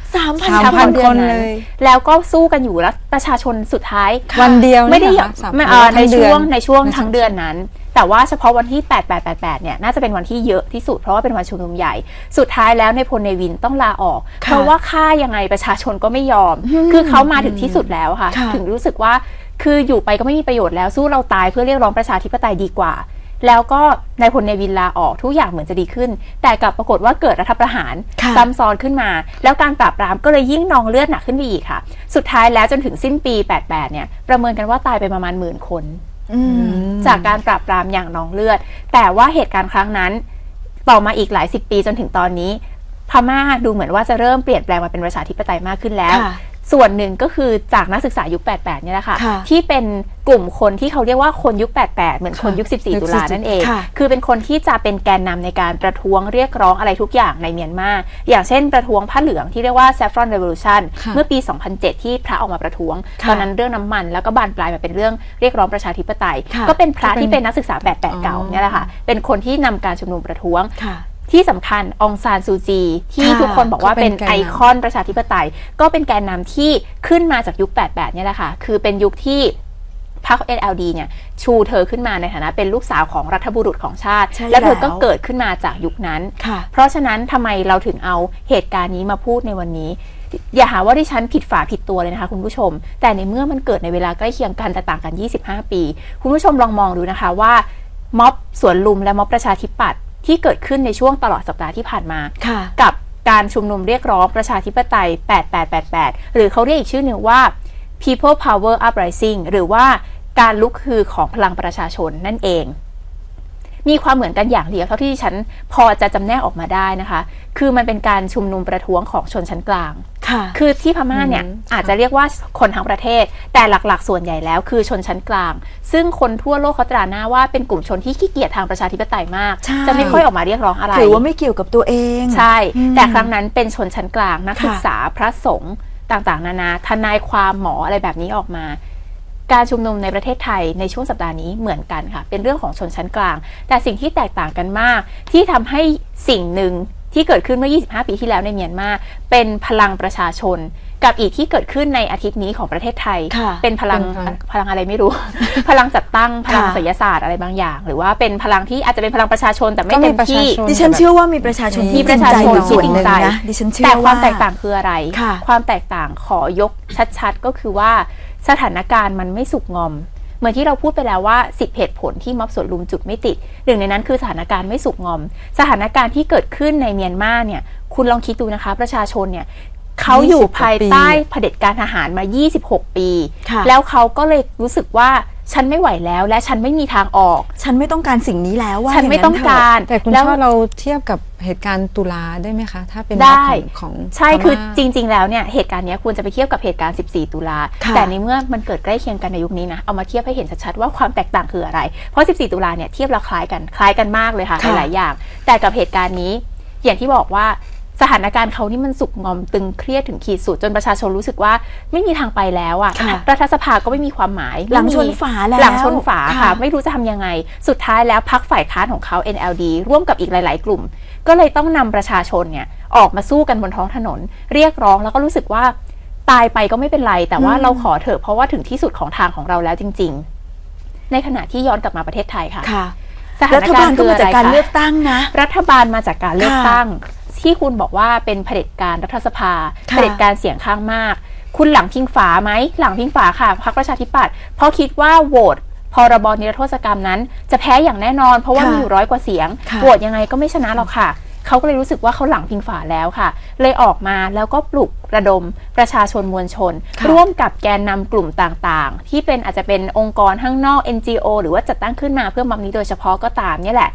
3,000 คนเลยแล้วก็สู้กันอยู่แล้วประชาชนสุดท้ายวันเดียวไม่ได้ในช่วงทั้งเดือนนั้นแต่ว่าเฉพาะวันที่8888เนี่ยน่าจะเป็นวันที่เยอะที่สุดเพราะว่าเป็นวันชุมนุมใหญ่สุดท้ายแล้วในพลเนวินต้องลาออกเพราะว่าฆ่ายังไงประชาชนก็ไม่ยอมคือเขามาถึงที่สุดแล้วค่ะถึงรู้สึกว่าคืออยู่ไปก็ไม่มีประโยชน์แล้วสู้เราตายเพื่อเรียกร้องประชาธิปไตยดีกว่าแล้วก็นายพลเนวินลาออกทุกอย่างเหมือนจะดีขึ้นแต่กลับปรากฏว่าเกิดรัฐประหารซ้ำซ้อนขึ้นมาแล้วการปราบปรามก็เลยยิ่งนองเลือดหนักขึ้นไปอีกค่ะสุดท้ายแล้วจนถึงสิ้นปี88เนี่ยประเมินกันว่าตายไปประมาณ10,000 คนจากการปราบปรามอย่างนองเลือดแต่ว่าเหตุการณ์ครั้งนั้นต่อมาอีกหลาย10 ปีจนถึงตอนนี้พม่าดูเหมือนว่าจะเริ่มเปลี่ยนแปลงมาเป็นประชาธิปไตยมากขึ้นแล้วส่วนหนึ่งก็คือจากนักศึกษายุค88เนี่ยแหละค่ะที่เป็นกลุ่มคนที่เขาเรียกว่าคนยุค88เหมือนคนยุค14ตุลานั่นเองคือเป็นคนที่จะเป็นแกนนำในการประท้วงเรียกร้องอะไรทุกอย่างในเมียนมาอย่างเช่นประท้วงผ้าเหลืองที่เรียกว่า Saffron Revolution เมื่อปี 2007 ที่พระออกมาประท้วงตอนนั้นเรื่องน้ำมันแล้วก็บานปลายมาเป็นเรื่องเรียกร้องประชาธิปไตยก็เป็นพระที่เป็นนักศึกษา88เก่าเนี่ยแหละค่ะเป็นคนที่นำการชุมนุมประท้วงที่สำคัญองซานซูจีที่ทุกคนบอกว่าเป็นไอคอนประชาธิปไตยก็เป็นแกนนำที่ขึ้นมาจากยุค88เนี่ยแหละค่ะคือเป็นยุคที่พรรค NLD เนี่ยชูเธอขึ้นมาในฐานะเป็นลูกสาวของรัฐบุรุษของชาติและเธอก็เกิดขึ้นมาจากยุคนั้นเพราะฉะนั้นทำไมเราถึงเอาเหตุการณ์นี้มาพูดในวันนี้อย่าหาว่าดิฉันผิดฝาผิดตัวเลยนะคะคุณผู้ชมแต่ในเมื่อมันเกิดในเวลาใกล้เคียงกันแต่ต่างกัน25 ปีคุณผู้ชมลองมองดูนะคะว่าม็อบสวนลุมและม็อบประชาธิปัตย์ที่เกิดขึ้นในช่วงตลอดสัปดาห์ที่ผ่านมากับการชุมนุมเรียกร้องประชาธิปไตย8888หรือเขาเรียกอีกชื่อหนึ่งว่า People Power Uprising หรือว่าการลุกฮือของพลังประชาชนนั่นเองมีความเหมือนกันอย่างเดียวเท่าที่ฉันพอจะจำแนกออกมาได้นะคะคือมันเป็นการชุมนุมประท้วงของชนชั้นกลางคือที่พม่าเนี่ยอาจจะเรียกว่าคนทั้งประเทศแต่หลักๆส่วนใหญ่แล้วคือชนชั้นกลางซึ่งคนทั่วโลกเขาตราหน้าว่าเป็นกลุ่มชนที่ขี้เกียจทางประชาธิปไตยมากจะไม่ค่อยออกมาเรียกร้องอะไรถือว่าไม่เกี่ยวกับตัวเองใช่แต่ครั้งนั้นเป็นชนชั้นกลางนักศึกษาพระสงฆ์ต่างๆนานาทนายความหมออะไรแบบนี้ออกมาการชุมนุมในประเทศไทยในช่วงสัปดาห์นี้เหมือนกันค่ะเป็นเรื่องของชนชั้นกลางแต่สิ่งที่แตกต่างกันมากที่ทำให้สิ่งหนึ่งที่เกิดขึ้นเมื่อ25 ปีที่แล้วในเมียนมาเป็นพลังประชาชนกับอีกที่เกิดขึ้นในอาทิตย์นี้ของประเทศไทยเป็นพลังอะไรไม่รู้ พลังจัดตั้งพลังศิลปศาสตร์อะไรบางอย่างหรือว่าเป็นพลังที่อาจจะเป็นพลังประชาชนแต่ไม่เต็มที่ดิฉันเชื่อว่ามีประชาชนที่จริงใจอยู่ส่วนหนึ่งนะดิฉันเชื่อว่าแต่ความแตกต่างคืออะไรความแตกต่างขอยกชัดๆก็คือว่าสถานการณ์มันไม่สุกงอมเหมือนที่เราพูดไปแล้วว่า10เหตุผลที่ม็อบสวนลุมจุดไม่ติดหนึ่งในนั้นคือสถานการณ์ไม่สุกงอมสถานการณ์ที่เกิดขึ้นในเมียนมาเนี่ยคุณลองคิดดูนะคะประชาชนเนี่ยเขาอยู่ภายใต้เผด็จการทหารมา26 ปีแล้วเขาก็เลยรู้สึกว่าฉันไม่ไหวแล้วและฉันไม่มีทางออกฉันไม่ต้องการสิ่งนี้แล้วว่าฉันไม่ต้องการแต่คุณช่อเราเทียบกับเหตุการณ์ตุลาได้ไหมคะถ้าเป็นของใช่คือจริงๆแล้วเนี่ยเหตุการณ์นี้ควรจะไปเทียบกับเหตุการณ์14 ตุลาแต่ในเมื่อมันเกิดใกล้เคียงกันในยุคนี้นะเอามาเทียบให้เห็นชัดๆว่าความแตกต่างคืออะไรเพราะ14 ตุลาเนี่ยเทียบแล้วคล้ายกันมากเลยค่ะหลายอย่างแต่กับเหตุการณ์นี้อย่างที่บอกว่าสถานการณ์เขานี่มันสุกงอมตึงเครียดถึงขีดสุดจนประชาชนรู้สึกว่าไม่มีทางไปแล้วอ่ะรัฐสภาก็ไม่มีความหมายหลังชนฝาแล้วหลังชนฝาค่ะไม่รู้จะทำยังไงสุดท้ายแล้วพรรคฝ่ายค้านของเขา NLD ร่วมกับอีกหลายๆกลุ่มก็เลยต้องนำประชาชนเนี่ยออกมาสู้กันบนท้องถนนเรียกร้องแล้วก็รู้สึกว่าตายไปก็ไม่เป็นไรแต่ว่าเราขอเถอะเพราะว่าถึงที่สุดของทางของเราแล้วจริงๆในขณะที่ย้อนกลับมาประเทศไทยค่ะรัฐบาลก็มาจากการเลือกตั้งนะรัฐบาลมาจากการเลือกตั้งที่คุณบอกว่าเป็นเผด็จการรัฐสภาเผด็จการเสียงข้างมากคุณหลังพิงฝาไหมหลังพิงฝาค่ะพรรคประชาธิปัตย์เพราะคิดว่าโหวตพรบนิรโทษกรรมนั้นจะแพ้อย่างแน่นอนเพราะว่ามีอยู่100 กว่าเสียงโหวตยังไงก็ไม่ชนะหรอกค่ะเขาก็เลยรู้สึกว่าเขาหลังพิงฝาแล้วค่ะเลยออกมาแล้วก็ปลุกระดมประชาชนมวลชนร่วมกับแกนนำกลุ่มต่างๆที่เป็นอาจจะเป็นองค์กรข้างนอก NGO หรือว่าจัดตั้งขึ้นมาเพื่อม็อบนี้โดยเฉพาะก็ตามนี่แหละ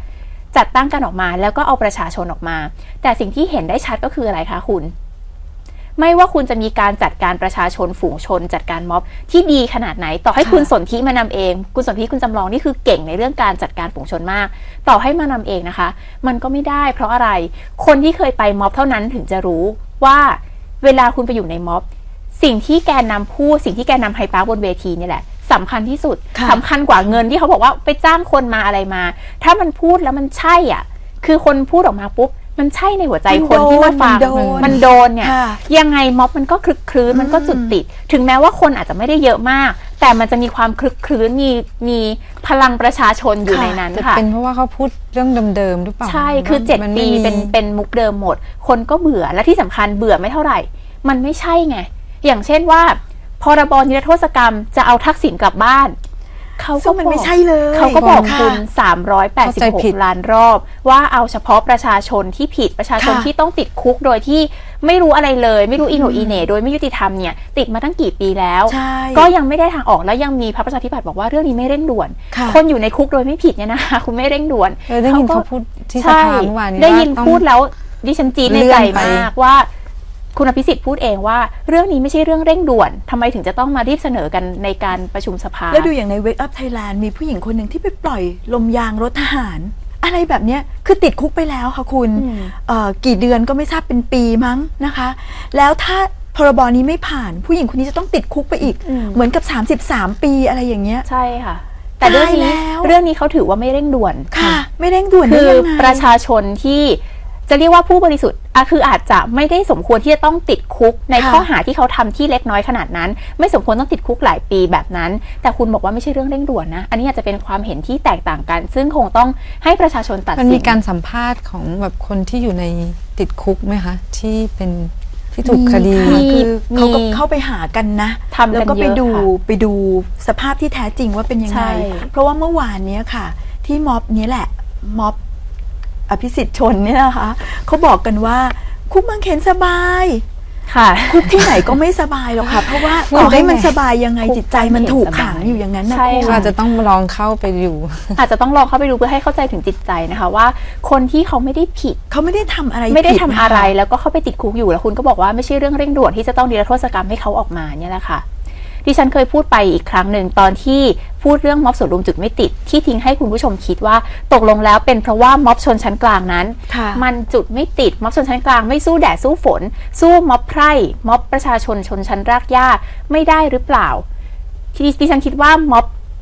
จัดตั้งกันออกมาแล้วก็เอาประชาชนออกมาแต่สิ่งที่เห็นได้ชัดก็คืออะไรคะคุณไม่ว่าคุณจะมีการจัดการประชาชนฝูงชนจัดการม็อบที่ดีขนาดไหนต่อให้คุณสนธิมานำเองคุณสนธิคุณจำลองนี่คือเก่งในเรื่องการจัดการฝูงชนมากต่อให้มานำเองนะคะมันก็ไม่ได้เพราะอะไรคนที่เคยไปม็อบเท่านั้นถึงจะรู้ว่าเวลาคุณไปอยู่ในม็อบสิ่งที่แกนนำพูดสิ่งที่แกนนำไฮปาร์คบนเวทีนี่แหละสำคัญที่สุดสำคัญกว่าเงินที่เขาบอกว่าไปจ้างคนมาอะไรมาถ้ามันพูดแล้วมันใช่อ่ะคือคนพูดออกมาปุ๊บมันใช่ในหัวใจคนที่มาฟังมันโดนเนี่ยยังไงม็อบมันก็คลึกคลื้นมันก็จุดติดถึงแม้ว่าคนอาจจะไม่ได้เยอะมากแต่มันจะมีความคลึกคลื้นมีพลังประชาชนอยู่ในนั้นค่ะเป็นเพราะว่าเขาพูดเรื่องเดิมๆหรือเปล่าใช่คือ7 ปีเป็นมุกเดิมหมดคนก็เบื่อและที่สำคัญเบื่อไม่เท่าไหร่มันไม่ใช่ไงอย่างเช่นว่าพรบนิรโทษกรรมจะเอาทักษิณกลับบ้านเขาก็มันไม่ใช่เลยเขาก็บอกคุณ386ล้านรอบว่าเอาเฉพาะประชาชนที่ผิดประชาชนที่ต้องติดคุกโดยที่ไม่รู้อะไรเลยไม่รู้อีโหนอีเหน่โดยไม่ยุติธรรมเนี่ยติดมาตั้งกี่ปีแล้วก็ยังไม่ได้ทางออกแล้วยังมีพรรคประชาธิปัตย์บอกว่าเรื่องนี้ไม่เร่งด่วนคนอยู่ในคุกโดยไม่ผิดเนี่ยนะคะคุณไม่เร่งด่วนได้ยินเขาพูดที่สภาเมื่อวานนี้ได้ยินพูดแล้วดิฉันจี๊ดในใจมากว่าคุณอภิสิทธิ์พูดเองว่าเรื่องนี้ไม่ใช่เรื่องเร่งด่วนทำไมถึงจะต้องมารีบเสนอกันในการประชุมสภาแล้วดูอย่างใน Wake Up Thailand มีผู้หญิงคนหนึ่งที่ไปปล่อยลมยางรถทหารอะไรแบบนี้คือติดคุกไปแล้วค่ะคุณกี่เดือนก็ไม่ทราบเป็นปีมั้งนะคะแล้วถ้าพรบนี้ไม่ผ่านผู้หญิงคนนี้จะต้องติดคุกไปอีกเหมือนกับ33 ปีอะไรอย่างเงี้ยใช่ค่ะแต่เรื่องนี้เขาถือว่าไม่เร่งด่วนค่ะไม่เร่งด่วนคือประชาชนที่จะเรียกว่าผู้บริสุทธิ์คืออาจจะไม่ได้สมควรที่จะต้องติดคุกในข้อหาที่เขาทำที่เล็กน้อยขนาดนั้นไม่สมควรต้องติดคุกหลายปีแบบนั้นแต่คุณบอกว่าไม่ใช่เรื่องเร่งด่วนนะอันนี้อาจจะเป็นความเห็นที่แตกต่างกันซึ่งคงต้องให้ประชาชนตัดสินมันมีการสัมภาษณ์ของแบบคนที่อยู่ในติดคุกไหมคะที่เป็นที่ถูกคดีคือเขาก็เข้าไปหากันนะแล้วก็ไปดูสภาพที่แท้จริงว่าเป็นยังไงเพราะว่าเมื่อวานนี้ค่ะที่ม็อบนี้แหละม็อบอภิสิทธิ์ชนเนี่ยนะคะเขาบอกกันว่าคุกบางเขนสบายค่ะคุกที่ไหนก็ไม่สบายหรอกค่ะเพราะว่าต่อให้มันสบายยังไงจิตใจมันถูกขังอยู่อย่างนั้นนะคุณอาจจะต้องลองเข้าไปดูอาจจะต้องลองเข้าไปดูเพื่อให้เข้าใจถึงจิตใจนะคะว่าคนที่เขาไม่ได้ผิดเขาไม่ได้ทำอะไรไม่ได้ทำอะไรแล้วก็เข้าไปติดคุกอยู่แล้วคุณก็บอกว่าไม่ใช่เรื่องเร่งด่วนที่จะต้องนิรโทษกรรมให้เขาออกมาเนี่ยแหละค่ะดิฉันเคยพูดไปอีกครั้งหนึ่งตอนที่พูดเรื่องม็อบสวนลุมจุดไม่ติดที่ทิ้งให้คุณผู้ชมคิดว่าตกลงแล้วเป็นเพราะว่าม็อบชนชั้นกลางนั้นมันจุดไม่ติดม็อบชนชั้นกลางไม่สู้แดดสู้ฝนสู้ม็อบไพร่ม็อบประชาชนชนชั้นรากหญ้าไม่ได้หรือเปล่าดิฉันคิดว่าม็อบ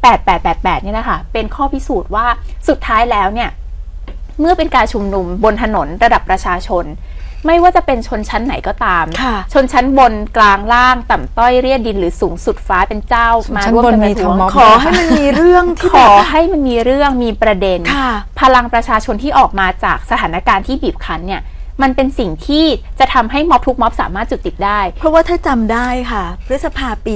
8888นี่แหละค่ะเป็นข้อพิสูจน์ว่าสุดท้ายแล้วเนี่ยเมื่อเป็นการชุมนุมบนถนนระดับประชาชนไม่ว่าจะเป็นชนชั้นไหนก็ตามชนชั้นบนกลางล่างต่ำต้อยเรียดดินหรือสูงสุดฟ้าเป็นเจ้ามาร่วมกันประท้วงขอให้มันมีเรื่องขอให้มันมีเรื่องมีประเด็นพลังประชาชนที่ออกมาจากสถานการณ์ที่บีบคั้นเนี่ยมันเป็นสิ่งที่จะทำให้ม็อบทุกม็อบสามารถจุดติดได้เพราะว่าถ้าจำได้ค่ะพฤษภาปี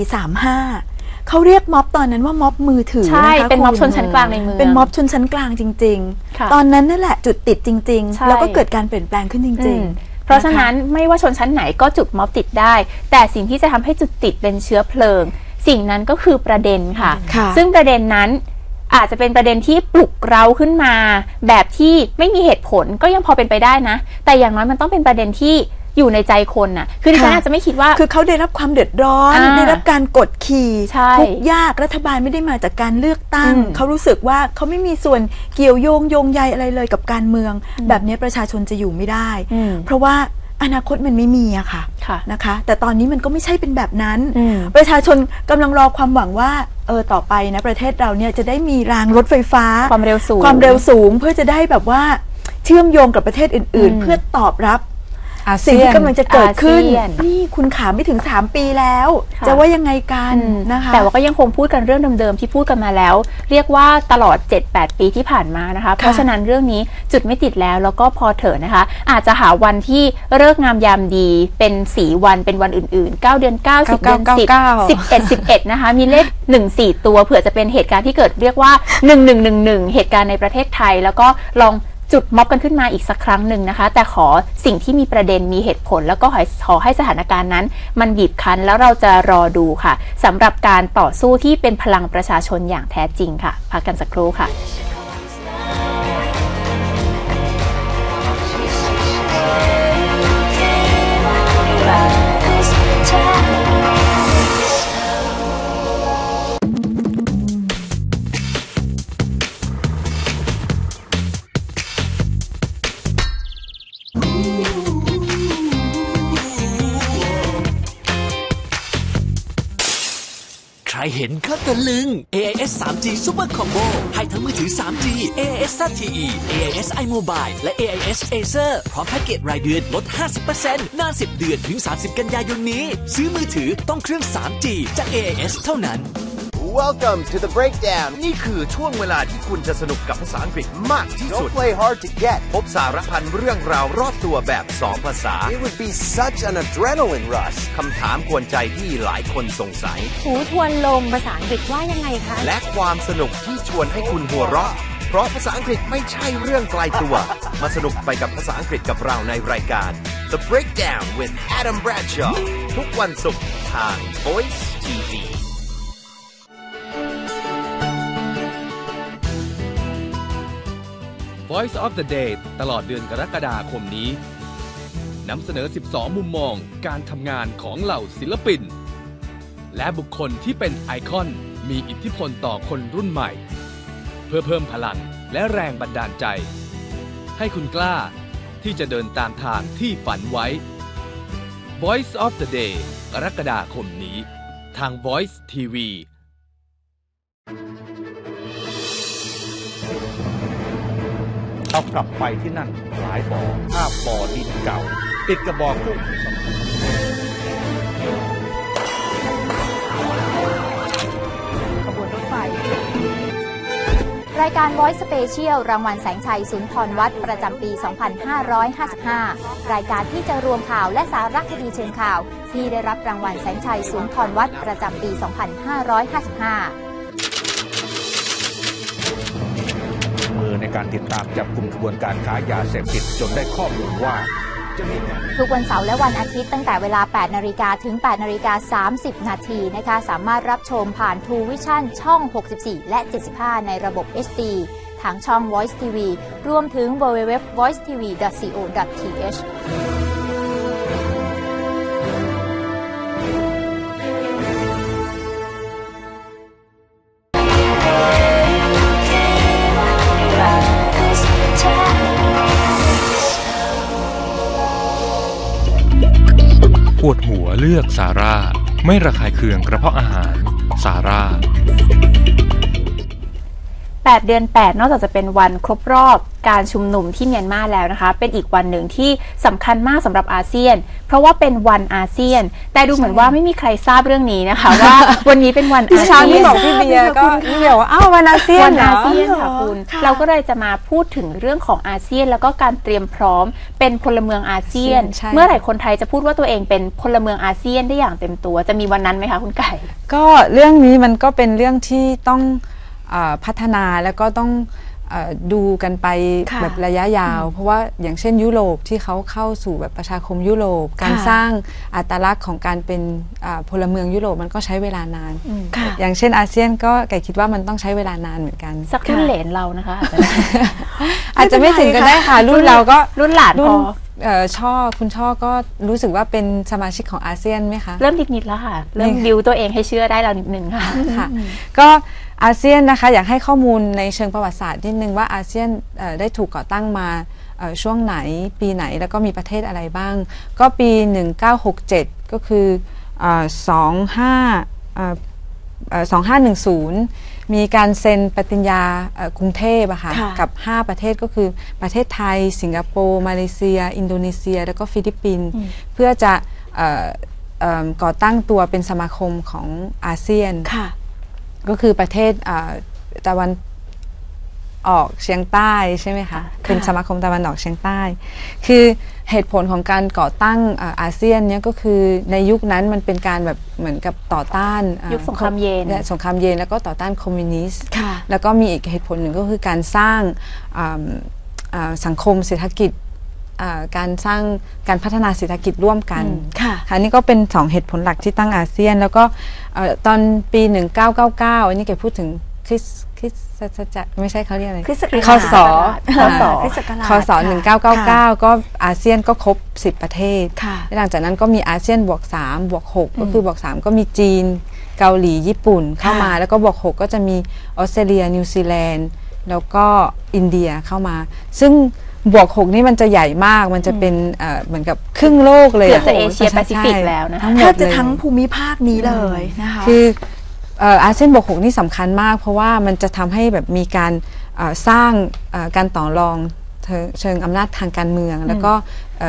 35เขาเรียกม็อบตอนนั้นว่าม็อบมือถือใช่เป็นม็อบชนชั้นกลางในเมืองเป็นม็อบชนชั้นกลางจริงๆตอนนั้นนั่นแหละจุดติดจริงๆแล้วก็เกิดการเปลี่ยนแปลงขึ้นจริงๆเพราะฉะนั้นไม่ว่าชนชั้นไหนก็จุดม็อบติดได้แต่สิ่งที่จะทำให้จุดติดเป็นเชื้อเพลิงสิ่งนั้นก็คือประเด็นค่ะซึ่งประเด็นนั้นอาจจะเป็นประเด็นที่ปลุกเร้าขึ้นมาแบบที่ไม่มีเหตุผลก็ยังพอเป็นไปได้นะแต่อย่างน้อยมันต้องเป็นประเด็นที่อยู่ในใจคนน่ะคือดิฉันอาจจะไม่คิดว่าคือเขาได้รับความเดือดร้อนได้รับการกดขี่ทุกยากรัฐบาลไม่ได้มาจากการเลือกตั้งเขารู้สึกว่าเขาไม่มีส่วนเกี่ยวโยงใยอะไรเลยกับการเมืองแบบนี้ประชาชนจะอยู่ไม่ได้เพราะว่าอนาคตมันไม่มีอะค่ะนะคะแต่ตอนนี้มันก็ไม่ใช่เป็นแบบนั้นประชาชนกำลังรอความหวังว่าต่อไปนะประเทศเราเนี่ยจะได้มีรางรถไฟฟ้าความเร็วสูงเพื่อจะได้แบบว่าเชื่อมโยงกับประเทศอื่นๆเพื่อตอบรับสิ่งที่กำลังจะเกิดขึ้นนี่คุณขาไม่ถึง3 ปีแล้วจะว่ายังไงกันนะคะแต่ว่าก็ยังคงพูดกันเรื่องเดิมๆที่พูดกันมาแล้วเรียกว่าตลอด 7-8 ปีที่ผ่านมานะคะเพราะฉะนั้นเรื่องนี้จุดไม่ติดแล้วก็พอเถอะนะคะอาจจะหาวันที่เลิกงามยามดีเป็น4 วันเป็นวันอื่นๆ9 เดือน 9 10 เดือน 10 11นะคะมีเลข14 ตัวเผื่อจะเป็นเหตุการณ์ที่เกิดเรียกว่า1111เหตุการณ์ในประเทศไทยแล้วก็ลองจุดม็อบกันขึ้นมาอีกสักครั้งหนึ่งนะคะแต่ขอสิ่งที่มีประเด็นมีเหตุผลแล้วก็ขอให้สถานการณ์นั้นมันบีบคั้นแล้วเราจะรอดูค่ะสำหรับการต่อสู้ที่เป็นพลังประชาชนอย่างแท้จริงค่ะพักกันสักครู่ค่ะเห็นก็ตะลึง AIS 3G Super Combo ให้ทั้งมือถือ 3G AIS ZTE AIS iMobile และ AIS Acer พร้อมแพ็กเกจรายเดือนลด 50% นาน 10 เดือนถึง 30 กันยายนนี้ซื้อมือถือต้องเครื่อง 3G จาก AIS เท่านั้น Welcome to the breakdown นี่คือช่วงเวลาที่คุณจะสนุกกับภาษาอังกฤษมากที่สุด Don't play hard to get พบสารพันเรื่องราวรอบตัวแบบ2ภาษา It would be such an adrenaline rush คำถามกวนใจที่หลายคนสงสัยหูทวนลมภาษาอังกฤษว่ายังไงคะและความสนุกที่ชวนให้คุณหัวเราะเพราะภาษาอังกฤษไม่ใช่เรื่องไกลตัวมาสนุกไปกับภาษาอังกฤษกับเราในรายการ The Breakdown with Adam Bradshaw ทุกวันศุกร์ทาง Voice TV Voice of the Day ตลอดเดือนกรกฎาคมนี้นำเสนอ 12 มุมมองการทำงานของเหล่าศิลปินและบุคคลที่เป็นไอคอนมีอิทธิพลต่อคนรุ่นใหม่เพื่อเพิ่มพลังและแรงบันดาลใจให้คุณกล้าที่จะเดินตามทางที่ฝันไว้ Voice of the Day กรกฎาคมนี้ทาง Voice TV เอากลับไปที่นั่นหลายบ่อถ้าบ่อดินเก่าติดกับบ่อกุ้งขบวนรถไฟรายการ Voice Special รางวัลแสงชัยสุนทรวัฒน์ประจำปี 2555 รายการที่จะรวมข่าวและสาระคดีเชิงข่าวที่ได้รับรางวัลแสงชัยสุนทรวัฒน์ประจำปี 2555 มือในการติดตามจับกลุ่มขบวนการค้ายาเสพติดจนได้ข้อมูลว่าทุกวันเสาร์และวันอาทิตย์ตั้งแต่เวลา 8 นาฬิกาถึง 8 นาฬิกา 30 นาทีนะคะสามารถรับชมผ่าน True Vision ช่อง 64 และ 75 ในระบบ HD ทางช่อง Voice TV รวมถึง www.voicetv.co.th ปวดหัวเลือกซาร่าไม่ระคายเคืองกระเพาะอาหารซาร่า 8 เดือน 8 นอกจากจะเป็นวันครบรอบการชุมนุมที่เมียนมาแล้วนะคะเป็นอีกวันหนึ่งที่สำคัญมากสำหรับอาเซียนเพราะว่าเป็นวันอาเซียนแต่ดูเหมือนว่าไม่มีใครทราบเรื่องนี้นะคะว่าวันนี้เป็นวันอาเซียนที่บอกพี่เบียร์ก็พี่เบียร์ว่าอ้าววันอาเซียนวันอาเซียนค่ะคุณเราก็เลยจะมาพูดถึงเรื่องของอาเซียนแล้วก็การเตรียมพร้อมเป็นพลเมืองอาเซียนเมื่อไหร่คนไทยจะพูดว่าตัวเองเป็นพลเมืองอาเซียนได้อย่างเต็มตัวจะมีวันนั้นไหมคะคุณไก่ก็เรื่องนี้มันก็เป็นเรื่องที่ต้องพัฒนาแล้วก็ต้องดูกันไปแบบระยะยาวเพราะว่าอย่างเช่นยุโรปที่เขาเข้าสู่แบบประชาคมยุโรปการสร้างอัตลักษณ์ของการเป็นพลเมืองยุโรปมันก็ใช้เวลานานอย่างเช่นอาเซียนก็ไก่คิดว่ามันต้องใช้เวลานานเหมือนกันสักรุ่นเหลนเรานะคะอาจจะไม่ถึงก็ได้ค่ะรุ่นเราก็รุ่นหลานพอช่อคุณช่อก็รู้สึกว่าเป็นสมาชิกของอาเซียนไหมคะเริ่มนิดๆแล้วค่ะเริ่มดิวตัวเองให้เชื่อได้แล้วนิดนึงค่ะก็อาเซียนนะคะอยากให้ข้อมูลในเชิงประวัติศาสตร์นิดนึงว่าอาเซียนได้ถูกก่อตั้งมาช่วงไหนปีไหนแล้วก็มีประเทศอะไรบ้างก็ปี1967ก็คือ2510มีการเซ็นปฏิญญากรุงเทพอะค่ะกับ5ประเทศก็คือประเทศไทยสิงคโปร์มาเลเซียอินโดนีเซียแล้วก็ฟิลิปปินส์เพื่อจะก่อตั้งตัวเป็นสมาคมของอาเซียนก็คือประเทศตะวันออกเฉียงใต้ใช่ไหมคะเป็นสมาคมตะวันออกเฉียงใต้คือเหตุผลของการก่อตั้งอาเซียนเนี่ยก็คือในยุคนั้นมันเป็นการแบบเหมือนกับต่อต้านยุคสงครามเย็นแล้วก็ต่อต้านคอมมิวนิสต์แล้วก็มีอีกเหตุผลหนึ่งก็คือการสร้างสังคมเศรษฐกิจการสร้างการพัฒนาเศรษฐกิจร่วมกันค่ะนี่ก็เป็น2เหตุผลหลักที่ตั้งอาเซียนแล้วก็ตอนปี1999อันนี้เก๋พูดถึงคริสจักรไม่ใช่เขาเรียกอะไรคศ1999ก็อาเซียนก็ครบ10ประเทศหลังจากนั้นก็มีอาเซียนบวก3บวก6ก็คือบวก3ก็มีจีนเกาหลีญี่ปุ่นเข้ามาแล้วก็บวก6ก็จะมีออสเตรเลียนิวซีแลนด์แล้วก็อินเดียเข้ามาซึ่งบวก6นี่มันจะใหญ่มากมันจะเป็นเหมือนกับครึ่งโลกเลยเกือบจะเอเชียแปซิฟิกแล้วนะคะแทบจะทั้งภูมิภาคนี้เลยนะคะคืออาเซียนบวก6นี่สำคัญมากเพราะว่ามันจะทำให้แบบมีการสร้างการต่อรองเชิงอำนาจทางการเมืองแล้วก็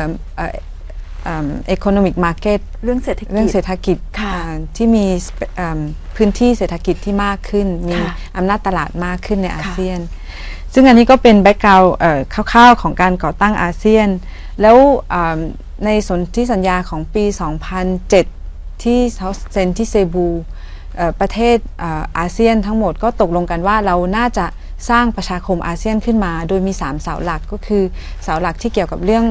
economic market เรื่องเศรษฐกิจที่มีพื้นที่เศรษฐกิจที่มากขึ้นมีอำนาจตลาดมากขึ้นในอาเซียนซึ่งอันนี้ก็เป็นแบ็กกราวด์คร่าวๆของการก่อตั้งอาเซียนแล้วในสนธิสัญญาของปี 2007 ที่เขาเซ็นที่เซบูประเทศอาเซียนทั้งหมดก็ตกลงกันว่าเราน่าจะสร้างประชาคมอาเซียนขึ้นมาโดยมี3เสาหลักก็คือเสาหลักที่เกี่ยวกับเรื่อง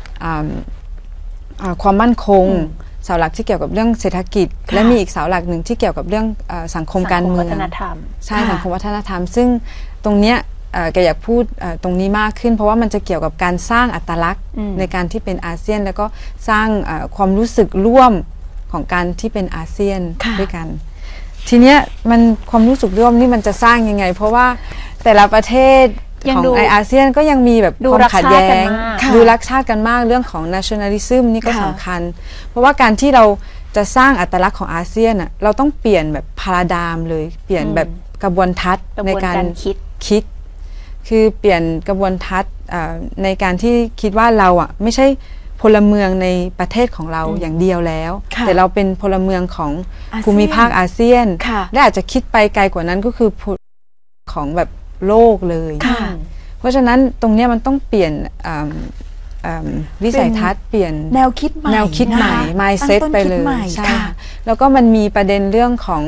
ความมั่นคงเสาหลักที่เกี่ยวกับเรื่องเศรษฐกิจและมีอีกเสาหลักหนึ่งที่เกี่ยวกับเรื่องสังคมการเมืองใช่สังคมวัฒนธรรมซึ่งตรงเนี้ยแกอยากพูดตรงนี้มากขึ้นเพราะว่ามันจะเกี่ยวกับการสร้างอัตลักษณ์ในการที่เป็นอาเซียนแล้วก็สร้างความรู้สึกร่วมของการที่เป็นอาเซียนด้วยกันทีเนี้ยมันความรู้สึกร่วมนี่มันจะสร้างยังไงเพราะว่าแต่ละประเทศของอาเซียนก็ยังมีแบบความขัดแย้งดูรักชาติกันมากเรื่องของ nationalism นี่ก็สำคัญเพราะว่าการที่เราจะสร้างอัตลักษณ์ของอาเซียนเราต้องเปลี่ยนแบบพาราดามเลยเปลี่ยนแบบกระบวนทัศน์ในการคิดคือเปลี่ยนกระบวนทัศน์ในการที่คิดว่าเราไม่ใช่พลเมืองในประเทศของเราอย่างเดียวแล้วแต่เราเป็นพลเมืองของภูมิภาคอาเซียนและอาจจะคิดไปไกลกว่านั้นก็คือของแบบโลกเลยเพราะฉะนั้นตรงนี้มันต้องเปลี่ยนวิสัยทัศน์เปลี่ยนแนวคิดใหม่ mindset ไปเลยใช่แล้วก็มันมีประเด็นเรื่องของ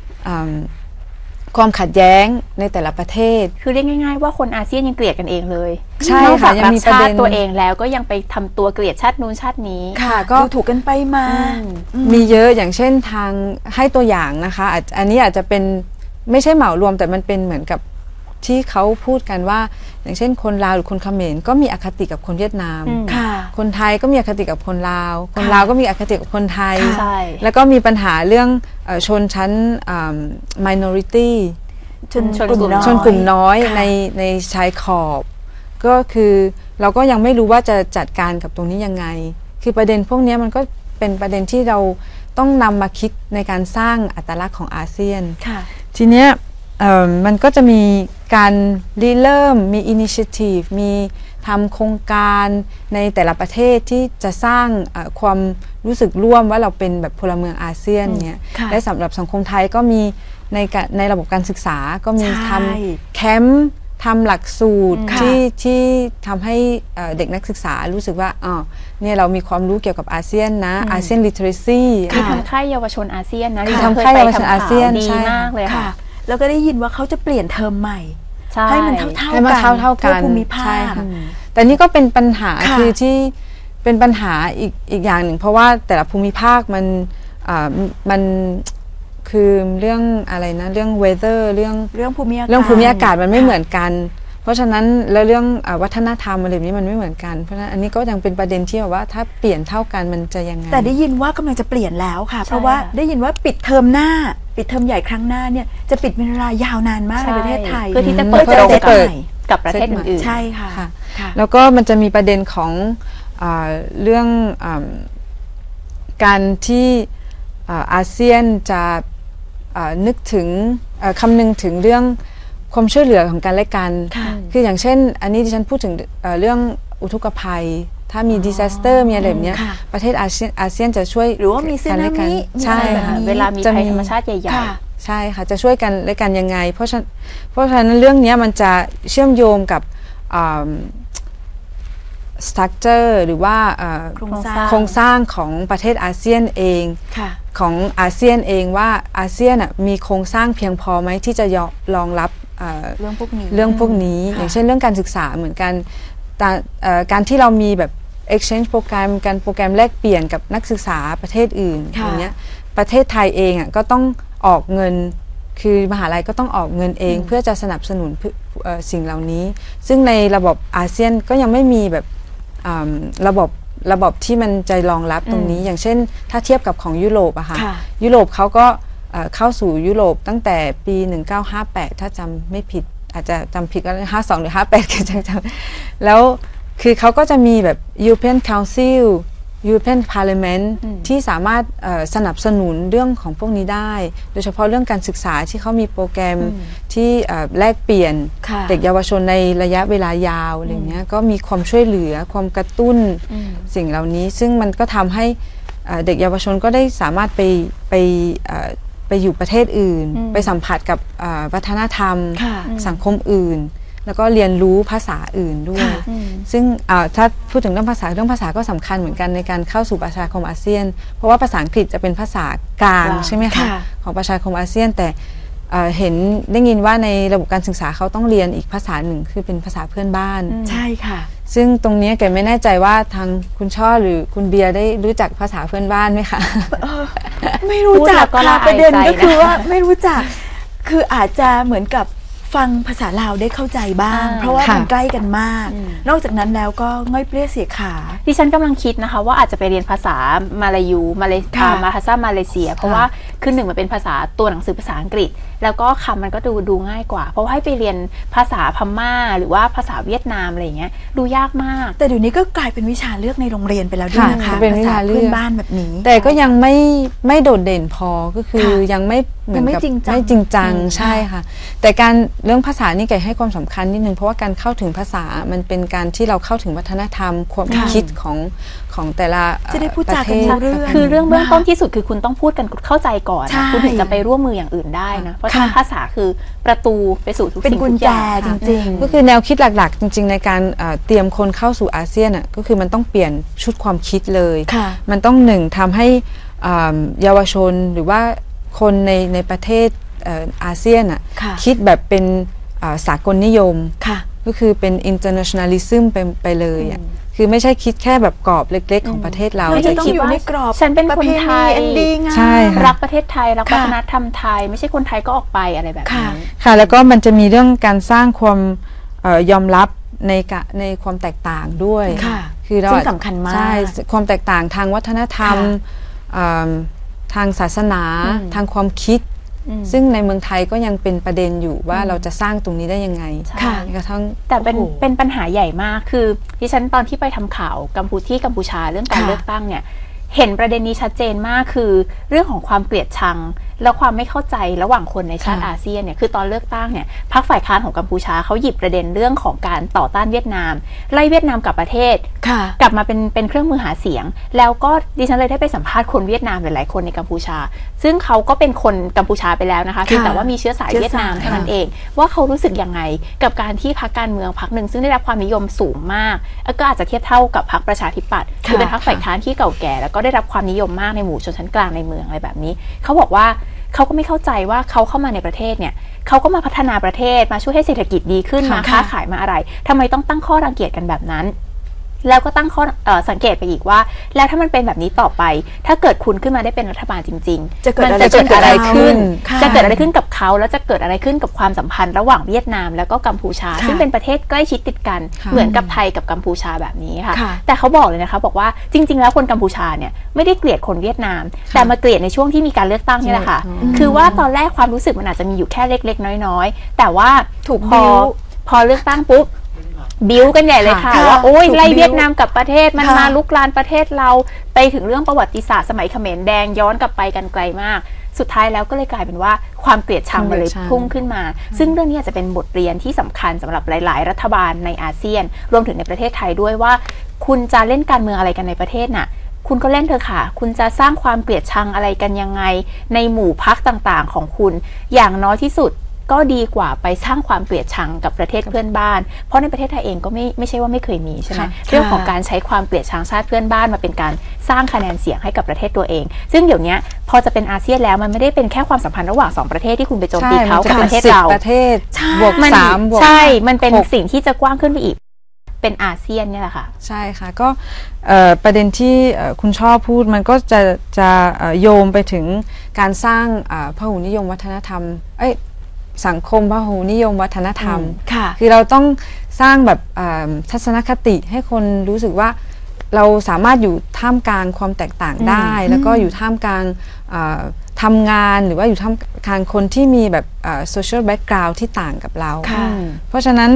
ความขัดแย้งในแต่ละประเทศคือเรียกง่ายๆว่าคนอาเซียนยังเกลียดกันเองเลยใช่ค่ะยังมีประเด็นตัวเองแล้วก็ยังไปทำตัวเกลียดชาตินู้นชาตินี้ค่ะก็ถูกกันไปมามีเยอะอย่างเช่นทางให้ตัวอย่างนะคะอันนี้อาจจะเป็นไม่ใช่เหมารวมแต่มันเป็นเหมือนกับที่เขาพูดกันว่าอย่างเช่นคนลาวหรือคนเขมรก็มีอคติกับคนเวียดนามคนไทยก็มีอคติกับคนลาวคนลาวก็มีอคติกับคนไทยแล้วก็มีปัญหาเรื่องชนชั้น minority ชนกลุ่มน้อยในชายขอบก็คือเราก็ยังไม่รู้ว่าจะจัดการกับตรงนี้ยังไงคือประเด็นพวกนี้มันก็เป็นประเด็นที่เราต้องนำมาคิดในการสร้างอัตลักษณ์ของอาเซียนทีเนี้ยมันก็จะมีการริเริ่มมีอินิชิทีฟมีทำโครงการในแต่ละประเทศที่จะสร้างความรู้สึกร่วมว่าเราเป็นแบบพลเมืองอาเซียนเนี่ยและสำหรับสังคมไทยก็มีในระบบการศึกษาก็มีทำแคมป์ทำหลักสูตรที่ทำให้เด็กนักศึกษารู้สึกว่าเนี่ยเรามีความรู้เกี่ยวกับอาเซียนนะอาเซียนลิเทเรซีคือทำค่ายเยาวชนอาเซียนนะทำค่ายเยาวชนอาเซียนดีมากเลยค่ะแล้วก็ได้ยินว่าเขาจะเปลี่ยนเทอมใหม่ให้มันเท่ากันภูมิภาคแต่นี่ก็เป็นปัญหาคือที่เป็นปัญหาอีกอย่างหนึ่งเพราะว่าแต่ละภูมิภาคมันคือเรื่องอะไรนะเรื่อง weather เรื่องภูมิอากาศมันไม่เหมือนกันเพราะฉะนั้นแล้วเรื่องวัฒนธรรมอะไรแบบนี้มันไม่เหมือนกันเพราะฉะนั้นอันนี้ก็ยังเป็นประเด็นที่ว่าถ้าเปลี่ยนเท่ากันมันจะยังไงแต่ได้ยินว่ากำลังจะเปลี่ยนแล้วค่ะเพราะว่าได้ยินว่าปิดเทอมใหญ่ครั้งหน้าเนี่ยจะปิดเป็นเวลายาวนานมากในประเทศไทยเพื่อที่จะเปิดกับประเทศอื่นๆใช่ค่ะแล้วก็มันจะมีประเด็นของเรื่องการที่อาเซียนจะนึกถึงคำนึงถึงเรื่องความช่วยเหลือของกันและกันคืออย่างเช่นอันนี้ดิฉันพูดถึงเรื่องอุทกภัยถ้ามีดิซาสเตอร์มีอะไรแบบนี้ประเทศอาเซียนจะช่วยหรือว่ามีสึนามิใช่ค่ะเวลามีภัยธรรมชาติใหญ่ๆใช่ค่ะจะช่วยกันและกันยังไงเพราะฉะนั้นเรื่องนี้มันจะเชื่อมโยงกับstructure หรือว่าโครงสร้างของประเทศอาเซียนเองของอาเซียนเองว่าอาเซียนมีโครงสร้างเพียงพอไหมที่จะรองรับเรื่องพวกนี้อย่างเช่นเรื่องการศึกษาเหมือนกันการที่เรามีแบบ exchange โปรแกรมการโปรแกรมแลกเปลี่ยนกับนักศึกษาประเทศอื่นอย่างเงี้ยประเทศไทยเองก็ต้องออกเงินคือมหาลัยก็ต้องออกเงินเองเพื่อจะสนับสนุนสิ่งเหล่านี้ซึ่งในระบบอาเซียนก็ยังไม่มีแบบระบบที่มันจะรองรับตรงนี้อย่างเช่นถ้าเทียบกับของยุโรปอะค่ะยุโรปเขาก็เข้าสู่ยุโรปตั้งแต่ปี 1958 ถ้าจำไม่ผิดอาจจะจำผิดก็52 หรือ 58 กันจังแล้วคือเขาก็จะมีแบบ European Council European Parliament ที่สามารถสนับสนุนเรื่องของพวกนี้ได้โดยเฉพาะเรื่องการศึกษาที่เขามีโปรแกรมที่แลกเปลี่ยนเด็กเยาวชนในระยะเวลายาวอะไรเงี้ยก็มีความช่วยเหลือความกระตุ้นสิ่งเหล่านี้ซึ่งมันก็ทำให้เด็กเยาวชนก็ได้สามารถไปอยู่ประเทศอื่นไปสัมผัสกับวัฒนธรรมสังคมอื่นแล้วก็เรียนรู้ภาษาอื่นด้วยซึ่งถ้าพูดถึงเรื่องภาษาก็สำคัญเหมือนกันในการเข้าสู่ประชาคมอาเซียนเพราะว่าภาษาอังกฤษจะเป็นภาษากลางใช่ไหมคะของประชาคมอาเซียนแต่เห็นได้ยินว่าในระบบการศึกษาเขาต้องเรียนอีกภาษาหนึ่งคือเป็นภาษาเพื่อนบ้านใช่ค่ะซึ่งตรงนี้เก๋ไม่แน่ใจว่าทางคุณช่อหรือคุณเบียร์ได้รู้จักภาษาเพื่อนบ้านไหมคะไม่รู้จักค่ะประเด็นก็คือว่าไม่รู้จักคืออาจจะเหมือนกับฟังภาษาลาวได้เข้าใจบ้างเพราะว่ามันใกล้กันมากนอกจากนั้นแล้วก็ง่อยเปรี้ยเสียขาดิฉันกำลังคิดนะคะว่าอาจจะไปเรียนภาษามาลายูมาเลเซียเพราะว่าคือหนึ่งมันเป็นภาษาตัวหนังสือภาษาอังกฤษแล้วก็คำมันก็ดูง่ายกว่าเพราะให้ไปเรียนภาษาพม่าหรือว่าภาษาเวียดนามอะไรอย่างเงี้ยดูยากมากแต่เดี๋ยวนี้ก็กลายเป็นวิชาเลือกในโรงเรียนไปแล้วด้วยนะคะเป็นวิชาเลือกบ้านแบบนี้แต่ก็ยังไม่โดดเด่นพอก็คือยังไม่เหมือนกับไม่จริงจังใช่ค่ะแต่การเรื่องภาษานี่ไก่ให้ความสำคัญนิดนึงเพราะว่าการเข้าถึงภาษามันเป็นการที่เราเข้าถึงวัฒนธรรมความคิดของแต่ละจะได้พูดจากันเรื่องคือเรื่องเบื้องต้นที่สุดคือคุณต้องพูดกันเข้าใจก่อนคุณถึงจะไปร่วมมืออย่างอื่นได้นะเพราะภาษาคือประตูไปสู่ทุกสิ่งทุกอย่างจริงๆก็คือแนวคิดหลักๆจริงๆในการเตรียมคนเข้าสู่อาเซียนอ่ะก็คือมันต้องเปลี่ยนชุดความคิดเลยมันต้องหนึ่งทำให้เยาวชนหรือว่าคนในประเทศอาเซียนอ่ะคิดแบบเป็นสากลนิยมก็คือเป็น internationalism ไปเลยอ่ะคือไม่ใช่คิดแค่แบบกรอบเล็กๆของประเทศเราไม่จะต้องอยู่ในกรอบฉันเป็นคนไทยใช่รักประเทศไทยรักวัฒนธรรมไทยไม่ใช่คนไทยก็ออกไปอะไรแบบนี้ค่ะแล้วก็มันจะมีเรื่องการสร้างความยอมรับในความแตกต่างด้วยคือเราสำคัญมากใช่ความแตกต่างทางวัฒนธรรมทางศาสนาทางความคิดซึ่งในเมืองไทยก็ยังเป็นประเด็นอยู่ว่าเราจะสร้างตรงนี้ได้ยังไงแต่เป็นปัญหาใหญ่มากคือที่ฉันตอนที่ไปทำข่าวกัมพูชาเรื่องการเลือกตั้งเนี่ยเห็นประเด็นนี้ชัดเจนมากคือเรื่องของความเกลียดชังและความไม่เข้าใจระหว่างคนในชาติอาเซียนเนี่ยคือตอนเลือกตั้งเนี่ยพรรคฝ่ายค้านของกัมพูชาเขาหยิบประเด็นเรื่องของการต่อต้านเวียดนามไล่เวียดนามกลับประเทศกลับมาเป็นเครื่องมือหาเสียงแล้วก็ดิฉันเลยได้ไปสัมภาษณ์คนเวียดนามหลายๆคนในกัมพูชาซึ่งเขาก็เป็นคนกัมพูชาไปแล้วนะคะแต่ว่ามีเชื้อสายเวียดนามเท่านั้นเองว่าเขารู้สึกยังไงกับการที่พรรคการเมืองพรรคหนึ่งซึ่งได้รับความนิยมสูงมากก็อาจจะเทียบเท่ากับพรรคประชาธิปัตย์คือเป็นพรรคฝ่ายค้านที่เก่าแก่แล้วก็ได้รับความนิยมมากในหมู่ชนชั้นกลางในเมืองอะไรแบบนี้เขาบอกว่าเขาก็ไม่เข้าใจว่าเขาเข้ามาในประเทศเนี่ยเขาก็มาพัฒนาประเทศมาช่วยให้เศรษฐกิจดีขึ้นมาค้าขายมาอะไรทำไมต้องตั้งข้อรังเกียจกันแบบนั้นแล้วก็ตั้งข้อสังเกตไปอีกว่าแล้วถ้ามันเป็นแบบนี้ต่อไปถ้าเกิดคุณขึ้นมาได้เป็นรัฐบาลจริงๆจะเกิดอะไรขึ้นกับเขาแล้วจะเกิดอะไรขึ้นกับความสัมพันธ์ระหว่างเวียดนามแล้วก็กัมพูชาซึ่งเป็นประเทศใกล้ชิดติดกันเหมือนกับไทยกับกัมพูชาแบบนี้ค่ะแต่เขาบอกเลยนะคะบอกว่าจริงๆแล้วคนกัมพูชาเนี่ยไม่ได้เกลียดคนเวียดนามแต่มาเกลียดในช่วงที่มีการเลือกตั้งนี่แหละค่ะคือว่าตอนแรกความรู้สึกมันอาจจะมีอยู่แค่เล็กๆน้อยๆแต่ว่าถูกพอเลือกตั้งปุ๊บบิ้วกันใหญ่เลยค่ะว่าโอ้ยไล่เวียดนามกับประเทศมันมาลุกลานประเทศเราไปถึงเรื่องประวัติศาสตร์สมัยเขมรแดงย้อนกลับไปกันไกลมากสุดท้ายแล้วก็เลยกลายเป็นว่าความเกลียดชังมันเลยพุ่งขึ้นมาซึ่งเรื่องนี้จะเป็นบทเรียนที่สำคัญสำหรับหลายๆรัฐบาลในอาเซียนรวมถึงในประเทศไทยด้วยว่าคุณจะเล่นการเมืองอะไรกันในประเทศน่ะคุณก็เล่นเถอะค่ะคุณจะสร้างความเกลียดชังอะไรกันยังไงในหมู่พรรคต่างๆของคุณอย่างน้อยที่สุดก็ดีกว่าไปสร้างความเกลียดชังกับประเทศเพื่อนบ้านเพราะในประเทศไทยเองก็ไม่ใช่ว่าไม่เคยมีใช่ไหมเรื่องของการใช้ความเกลียดชังชาติเพื่อนบ้านมาเป็นการสร้างคะแนนเสียงให้กับประเทศตัวเองซึ่งเดี๋ยวนี้พอจะเป็นอาเซียนแล้วมันไม่ได้เป็นแค่ความสัมพันธ์ระหว่าง2ประเทศที่คุณไปโจมตีเขากับประเทศเราบวก3บวกใช่มันเป็นสิ่งที่จะกว้างขึ้นไปอีกเป็นอาเซียนเนี่ยแหละค่ะใช่ค่ะก็ประเด็นที่คุณชอบพูดมันก็จะโยงไปถึงการสร้างพหุนิยมวัฒนธรรมสังคมพหุนิยมวัฒนธรรมคือเราต้องสร้างแบบทัศนคติให้คนรู้สึกว่าเราสามารถอยู่ท่ามกลางความแตกต่างได้แล้วก็อยู่ท่ามกลางทำงานหรือว่าอยู่ท่ามกลางคนที่มีแบบsocial background ที่ต่างกับเราเพราะฉะนั้น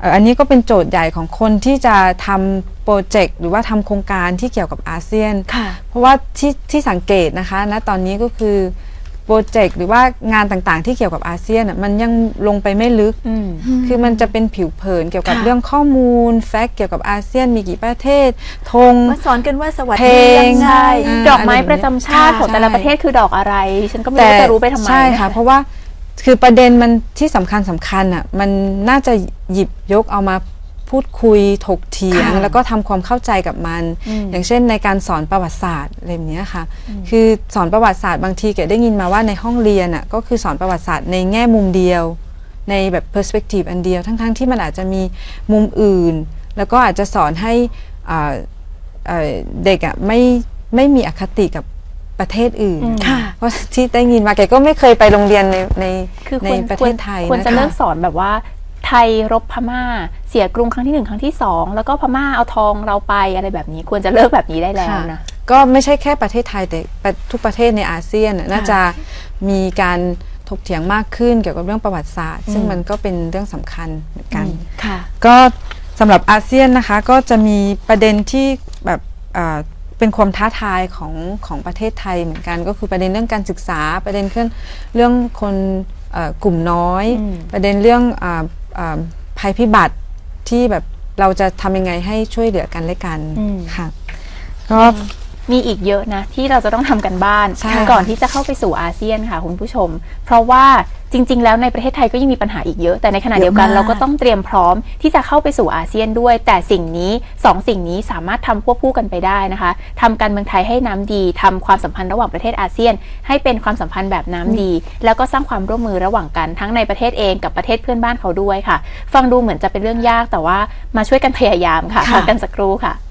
อันนี้ก็เป็นโจทย์ใหญ่ของคนที่จะทำโปรเจกต์หรือว่าทำโครงการที่เกี่ยวกับอาเซียนเพราะว่าที่สังเกตนะคะณตอนนี้ก็คือโปรเจกต์หรือว่างานต่างๆที่เกี่ยวกับอาเซียนมันยังลงไปไม่ลึกคือมันจะเป็นผิวเผินเกี่ยวกับเรื่องข้อมูลแฟกต์เกี่ยวกับอาเซียนมีกี่ประเทศธงมาสอนกันว่าสวัสเพลดีงใช่ดอกไม้ประจำชาติของแต่ละประเทศคือดอกอะไรฉันก็ไม่รู้จะรู้ไปทำไมใช่ค่ะเพราะว่าคือประเด็นมันที่สำคัญมันน่าจะหยิบยกเอามาพูดคุยถกเถียงแล้วก็ทำความเข้าใจกับมันอย่างเช่นในการสอนประวัติศาสตร์อะไรแบบนี้ค่ะคือสอนประวัติศาสตร์บางทีเก๋ได้ยินมาว่าในห้องเรียนก็คือสอนประวัติศาสตร์ในแง่มุมเดียวในแบบ perspective อันเดียวทั้งที่มันอาจจะมีมุมอื่นแล้วก็อาจจะสอนให้เด็กไม่มีอคติกับประเทศอื่นเพราะที่ได้ยินมาแกก็ไม่เคยไปโรงเรียนในประเทศไทยควรจะเลิกสอนแบบว่าไทยรบพม่าเสียกรุงครั้งที่1ครั้งที่2แล้วก็พม่าเอาทองเราไปอะไรแบบนี้ควรจะเลิกแบบนี้ได้แล้วนะก็ไม่ใช่แค่ประเทศไทยแต่ทุกประเทศในอาเซียนน่าจะมีการถกเถียงมากขึ้นเกี่ยวกับเรื่องประวัติศาสตร์ซึ่งมันก็เป็นเรื่องสำคัญเหมือนกันก็สำหรับอาเซียนนะคะก็จะมีประเด็นที่แบบเป็นความท้าทายของประเทศไทยเหมือนกันก็คือประเด็นเรื่องการศึกษาประเด็นเรื่องคนกลุ่มน้อยประเด็นเรื่องภัยพิบัติที่แบบเราจะทำยังไงให้ช่วยเหลือกันและกันค่ะก็มีอีกเยอะนะที่เราจะต้องทำกันบ้านก่อนที่จะเข้าไปสู่อาเซียนค่ะคุณผู้ชมเพราะว่าจริงๆแล้วในประเทศไทยก็ยังมีปัญหาอีกเยอะแต่ในขณะเดียวกันเราก็ต้องเตรียมพร้อมที่จะเข้าไปสู่อาเซียนด้วยแต่สิ่งนี้2สิ่งนี้สามารถทำควบคู่กันไปได้นะคะทำการเมืองไทยให้น้ำดีทำความสัมพันธ์ระหว่างประเทศอาเซียนให้เป็นความสัมพันธ์แบบน้ำดีแล้วก็สร้างความร่วมมือระหว่างกันทั้งในประเทศเองกับประเทศเพื่อนบ้านเขาด้วยค่ะฟังดูเหมือนจะเป็นเรื่องยากแต่ว่ามาช่วยกันพยายามค่ะพักกันสักครู่ค่ะ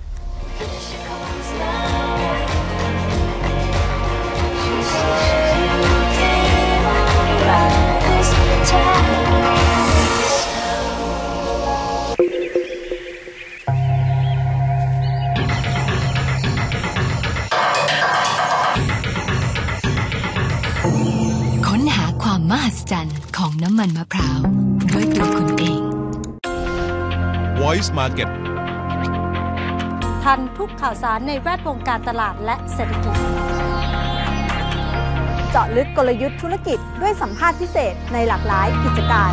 ค้นหาความมหัศจรรย์ของน้ำมันมะพร้าวด้วยตัวคุณเอง Voice Market ทันทุกข่าวสารในแวดวงการตลาดและเศรษฐกิจเจาะลึกกลยุทธ์ธุรกิจด้วยสัมภาษณ์พิเศษในหลากหลายกิจการ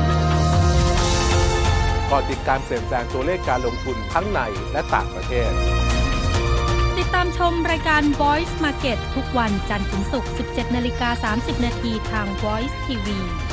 ก่อติดการเปลี่ยนแปลงตัวเลขการลงทุนทั้งในและต่างประเทศติดตามชมรายการ Voice Market ทุกวันจันทร์ถึงศุกร์ 17:30 น.ทาง Voice TV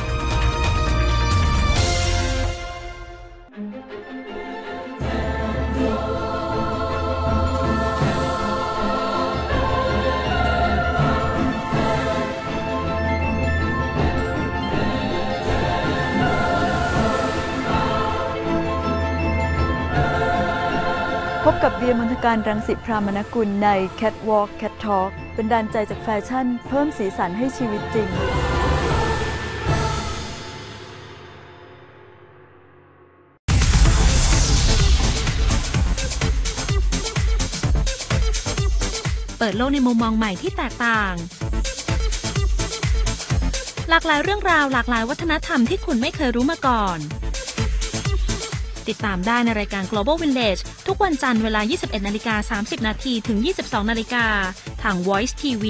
พบกับเบียร์มณฑการรังสิพรามนกุลใน Catwalk Cat Talk เป็นดานใจจากแฟชั่นเพิ่มสีสันให้ชีวิตจริงเปิดโลกในมุมมองใหม่ที่แตกต่างหลากหลายเรื่องราวหลากหลายวัฒนธรรมที่คุณไม่เคยรู้มาก่อนติดตามได้ในรายการ Global Village ทุกวันจันทร์เวลา 21:30 น.ถึง 22:00 น.ทาง Voice TV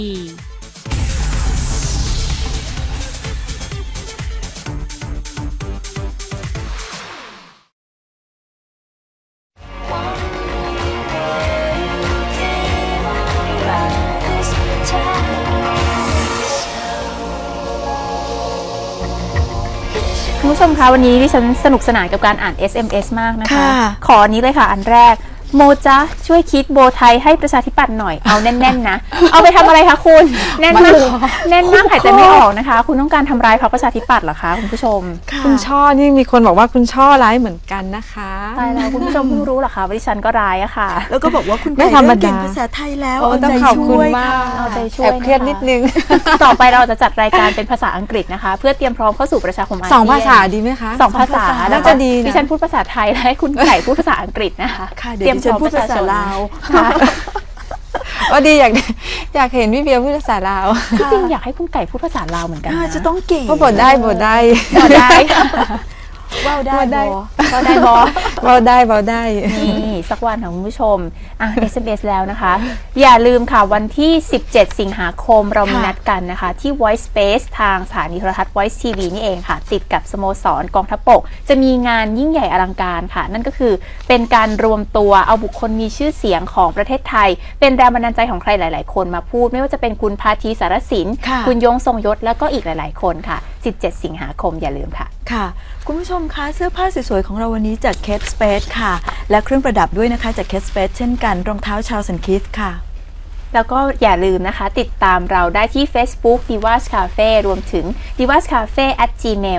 คุณผู้ชมคะวันนี้ดิฉันสนุกสนานกับการอ่าน SMS มากนะคะขออันนี้เลยค่ะอันแรกโมจ๊ะช่วยคิดโบไทยให้ประชาธิปัตย์หน่อยเอาแน่นๆนะเอาไปทำอะไรคะคุณแน่นมากแน่นมากหายใจไม่ออกนะคะคุณต้องการทำร้ายพรรคประชาธิปัตย์เหรอคะคุณผู้ชมคุณช่อนี่มีคนบอกว่าคุณช่อร้ายเหมือนกันนะคะตายแล้วคุณผู้ชมเพิ่งรู้เหรอคะว่าดิฉันก็ร้ายอะค่ะแล้วก็บอกว่าคุณไม่ธรรมดาเก่งภาษาไทยแล้วเอาใจช่วยเอาใจช่วยแอบเครียดนิดนึงต่อไปเราจะจัดรายการเป็นภาษาอังกฤษนะคะเพื่อเตรียมพร้อมเข้าสู่ประชาคมอาเซียน 2 ภาษาดีไหมคะ 2 ภาษาน่าจะดีดิฉันพูดภาษาไทยและให้คุณไก่พูดภาษาอังกฤษนะคะเตรียมพร้อมภาษาลาวก็ดีอยากเห็นพี่เบียร์พูดภาษาลาวจริงอยากให้คุณไก่พูดภาษาลาวเหมือนกันนะจะต้องเก่งเพราะบทได้ว้าวได้ได้ว้าวได้บอเบาได้นี่สักวันของคุณผู้ชมSMS แล้วนะคะ อย่าลืมค่ะวันที่17สิงหาคมเรามีนัดกันนะคะที่ Voice Space ทางสถานีโทรทัศน์ Voice TV นี่เองค่ะติดกับสโมสรกองทัพบกจะมีงานยิ่งใหญ่อลังการค่ะนั่นก็คือเป็นการรวมตัวเอาบุคคลมีชื่อเสียงของประเทศไทยเป็นแรงบันดาลใจของใครหลายๆคนมาพูดไม่ว่าจะเป็นคุณพาธีสารสินคุณยงทรงยศแล้วก็อีกหลายๆคนค่ะ17สิงหาคมอย่าลืมค่ะค่ะคุณผู้ชมคะเสื้อผ้าสวยๆของเราวันนี้จาก Kate Spade ค่ะและเครื่องประดับด้วยนะคะจาก Kate Spade เช่นกันรองเท้า Charles & Keith ค่ะแล้วก็อย่าลืมนะคะติดตามเราได้ที่ Facebook Divas Cafe รวมถึง divascafe@gmail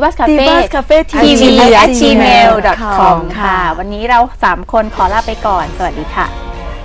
divascafe.tv@gmail.com ค่ะวันนี้เรา3คนขอลาไปก่อนสวัสดีค่ะ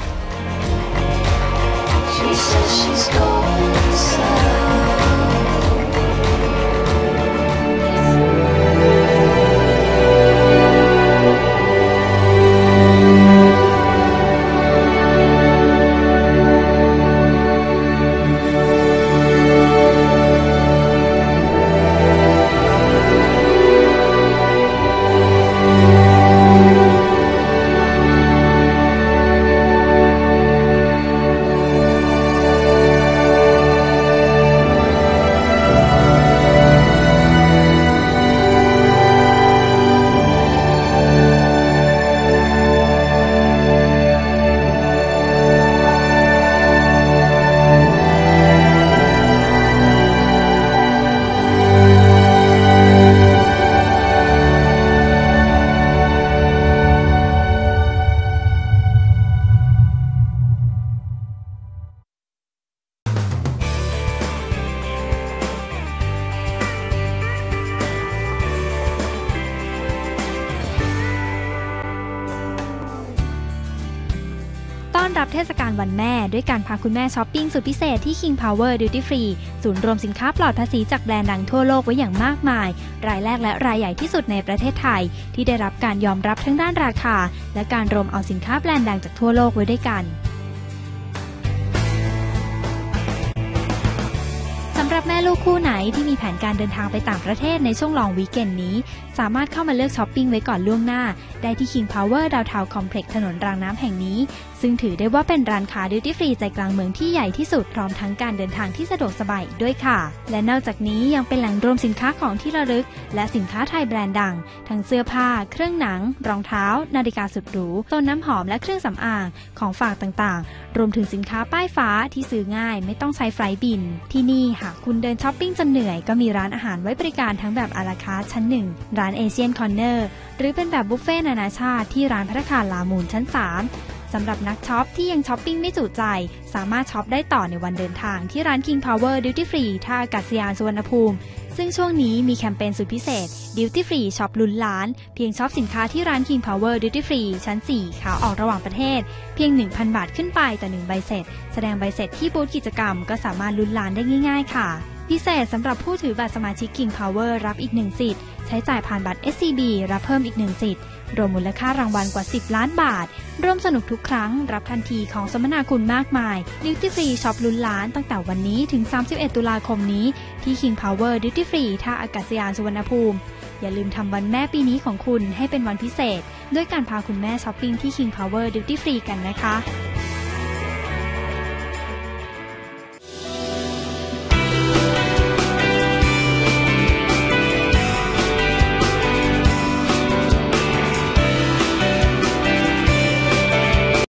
รับเทศกาลวันแม่ด้วยการพาคุณแม่ช้อปปิ้งสุดพิเศษที่ King Power Duty Free ศูนย์รวมสินค้าปลอดภาษีจากแบรนด์ดังทั่วโลกไว้อย่างมากมายรายแรกและรายใหญ่ที่สุดในประเทศไทยที่ได้รับการยอมรับทั้งด้านราคาและการรวมเอาสินค้าแบรนด์ดังจากทั่วโลกไว้ด้วยกันสำหรับแม่ลูกคู่ไหนที่มีแผนการเดินทางไปต่างประเทศในช่วงลองวีคเอนด์นี้สามารถเข้ามาเลือกช้อปปิ้งไว้ก่อนล่วงหน้าได้ที่ King Power Downtown Complex ถนนรางน้ำแห่งนี้ซึ่งถือได้ว่าเป็นร้านค้าดิวตี้ฟรีใจกลางเมืองที่ใหญ่ที่สุดพร้อมทั้งการเดินทางที่สะดวกสบายด้วยค่ะและนอกจากนี้ยังเป็นแหล่งรวมสินค้าของที่ระลึกและสินค้าไทยแบรนด์ดังทั้งเสื้อผ้าเครื่องหนังรองเท้านาฬิกาสุดหรูโซนน้ำหอมและเครื่องสำอางของฝากต่างๆรวมถึงสินค้าป้ายฟ้าที่ซื้อง่ายไม่ต้องใช้ไฟล์บินที่นี่หากคุณเดินช้อปปิ้งจนเหนื่อยก็มีร้านอาหารไว้บริการทั้งแบบอาราคาร์ทชั้น1ร้านเอเชียนคอร์เนอร์หรือเป็นแบบบุฟเฟ่ต์นานาชาติที่ร้านภัตตาคารลามูนชั้น3สำหรับนักช็อปที่ยังช้อปปิ้งไม่จุใจสามารถช็อปได้ต่อในวันเดินทางที่ร้าน King Power Duty Free ท่าอากาศยานสุวรรณภูมิซึ่งช่วงนี้มีแคมเปญสุดพิเศษ Duty Free ช็อปลุ้นล้านเพียงช็อปสินค้าที่ร้าน King Power Duty Free ชั้น4ขาออกระหว่างประเทศเพียง 1,000 บาทขึ้นไปต่อ1ใบเสร็จแสดงใบเสร็จที่บูธกิจกรรมก็สามารถลุ้นล้านได้ง่ายๆค่ะพิเศษสำหรับผู้ถือบัตรสมาชิก King Power รับอีก1สิทธิ์ใช้จ่ายผ่านบัตร SCB รับเพิ่มอีก1สิทธิ์รวมมูลค่ารางวัลกว่า10ล้านบาทร่วมสนุกทุกครั้งรับทันทีของสมนาคุณมากมาย Duty Free ช็อปลุ้นล้านตั้งแต่วันนี้ถึง31ตุลาคมนี้ที่ King Power Duty Free ท่าอากาศยานสุวรรณภูมิอย่าลืมทำวันแม่ปีนี้ของคุณให้เป็นวันพิเศษด้วยการพาคุณแม่ช้อปปิ้งที่ King Power Duty Free กันนะคะ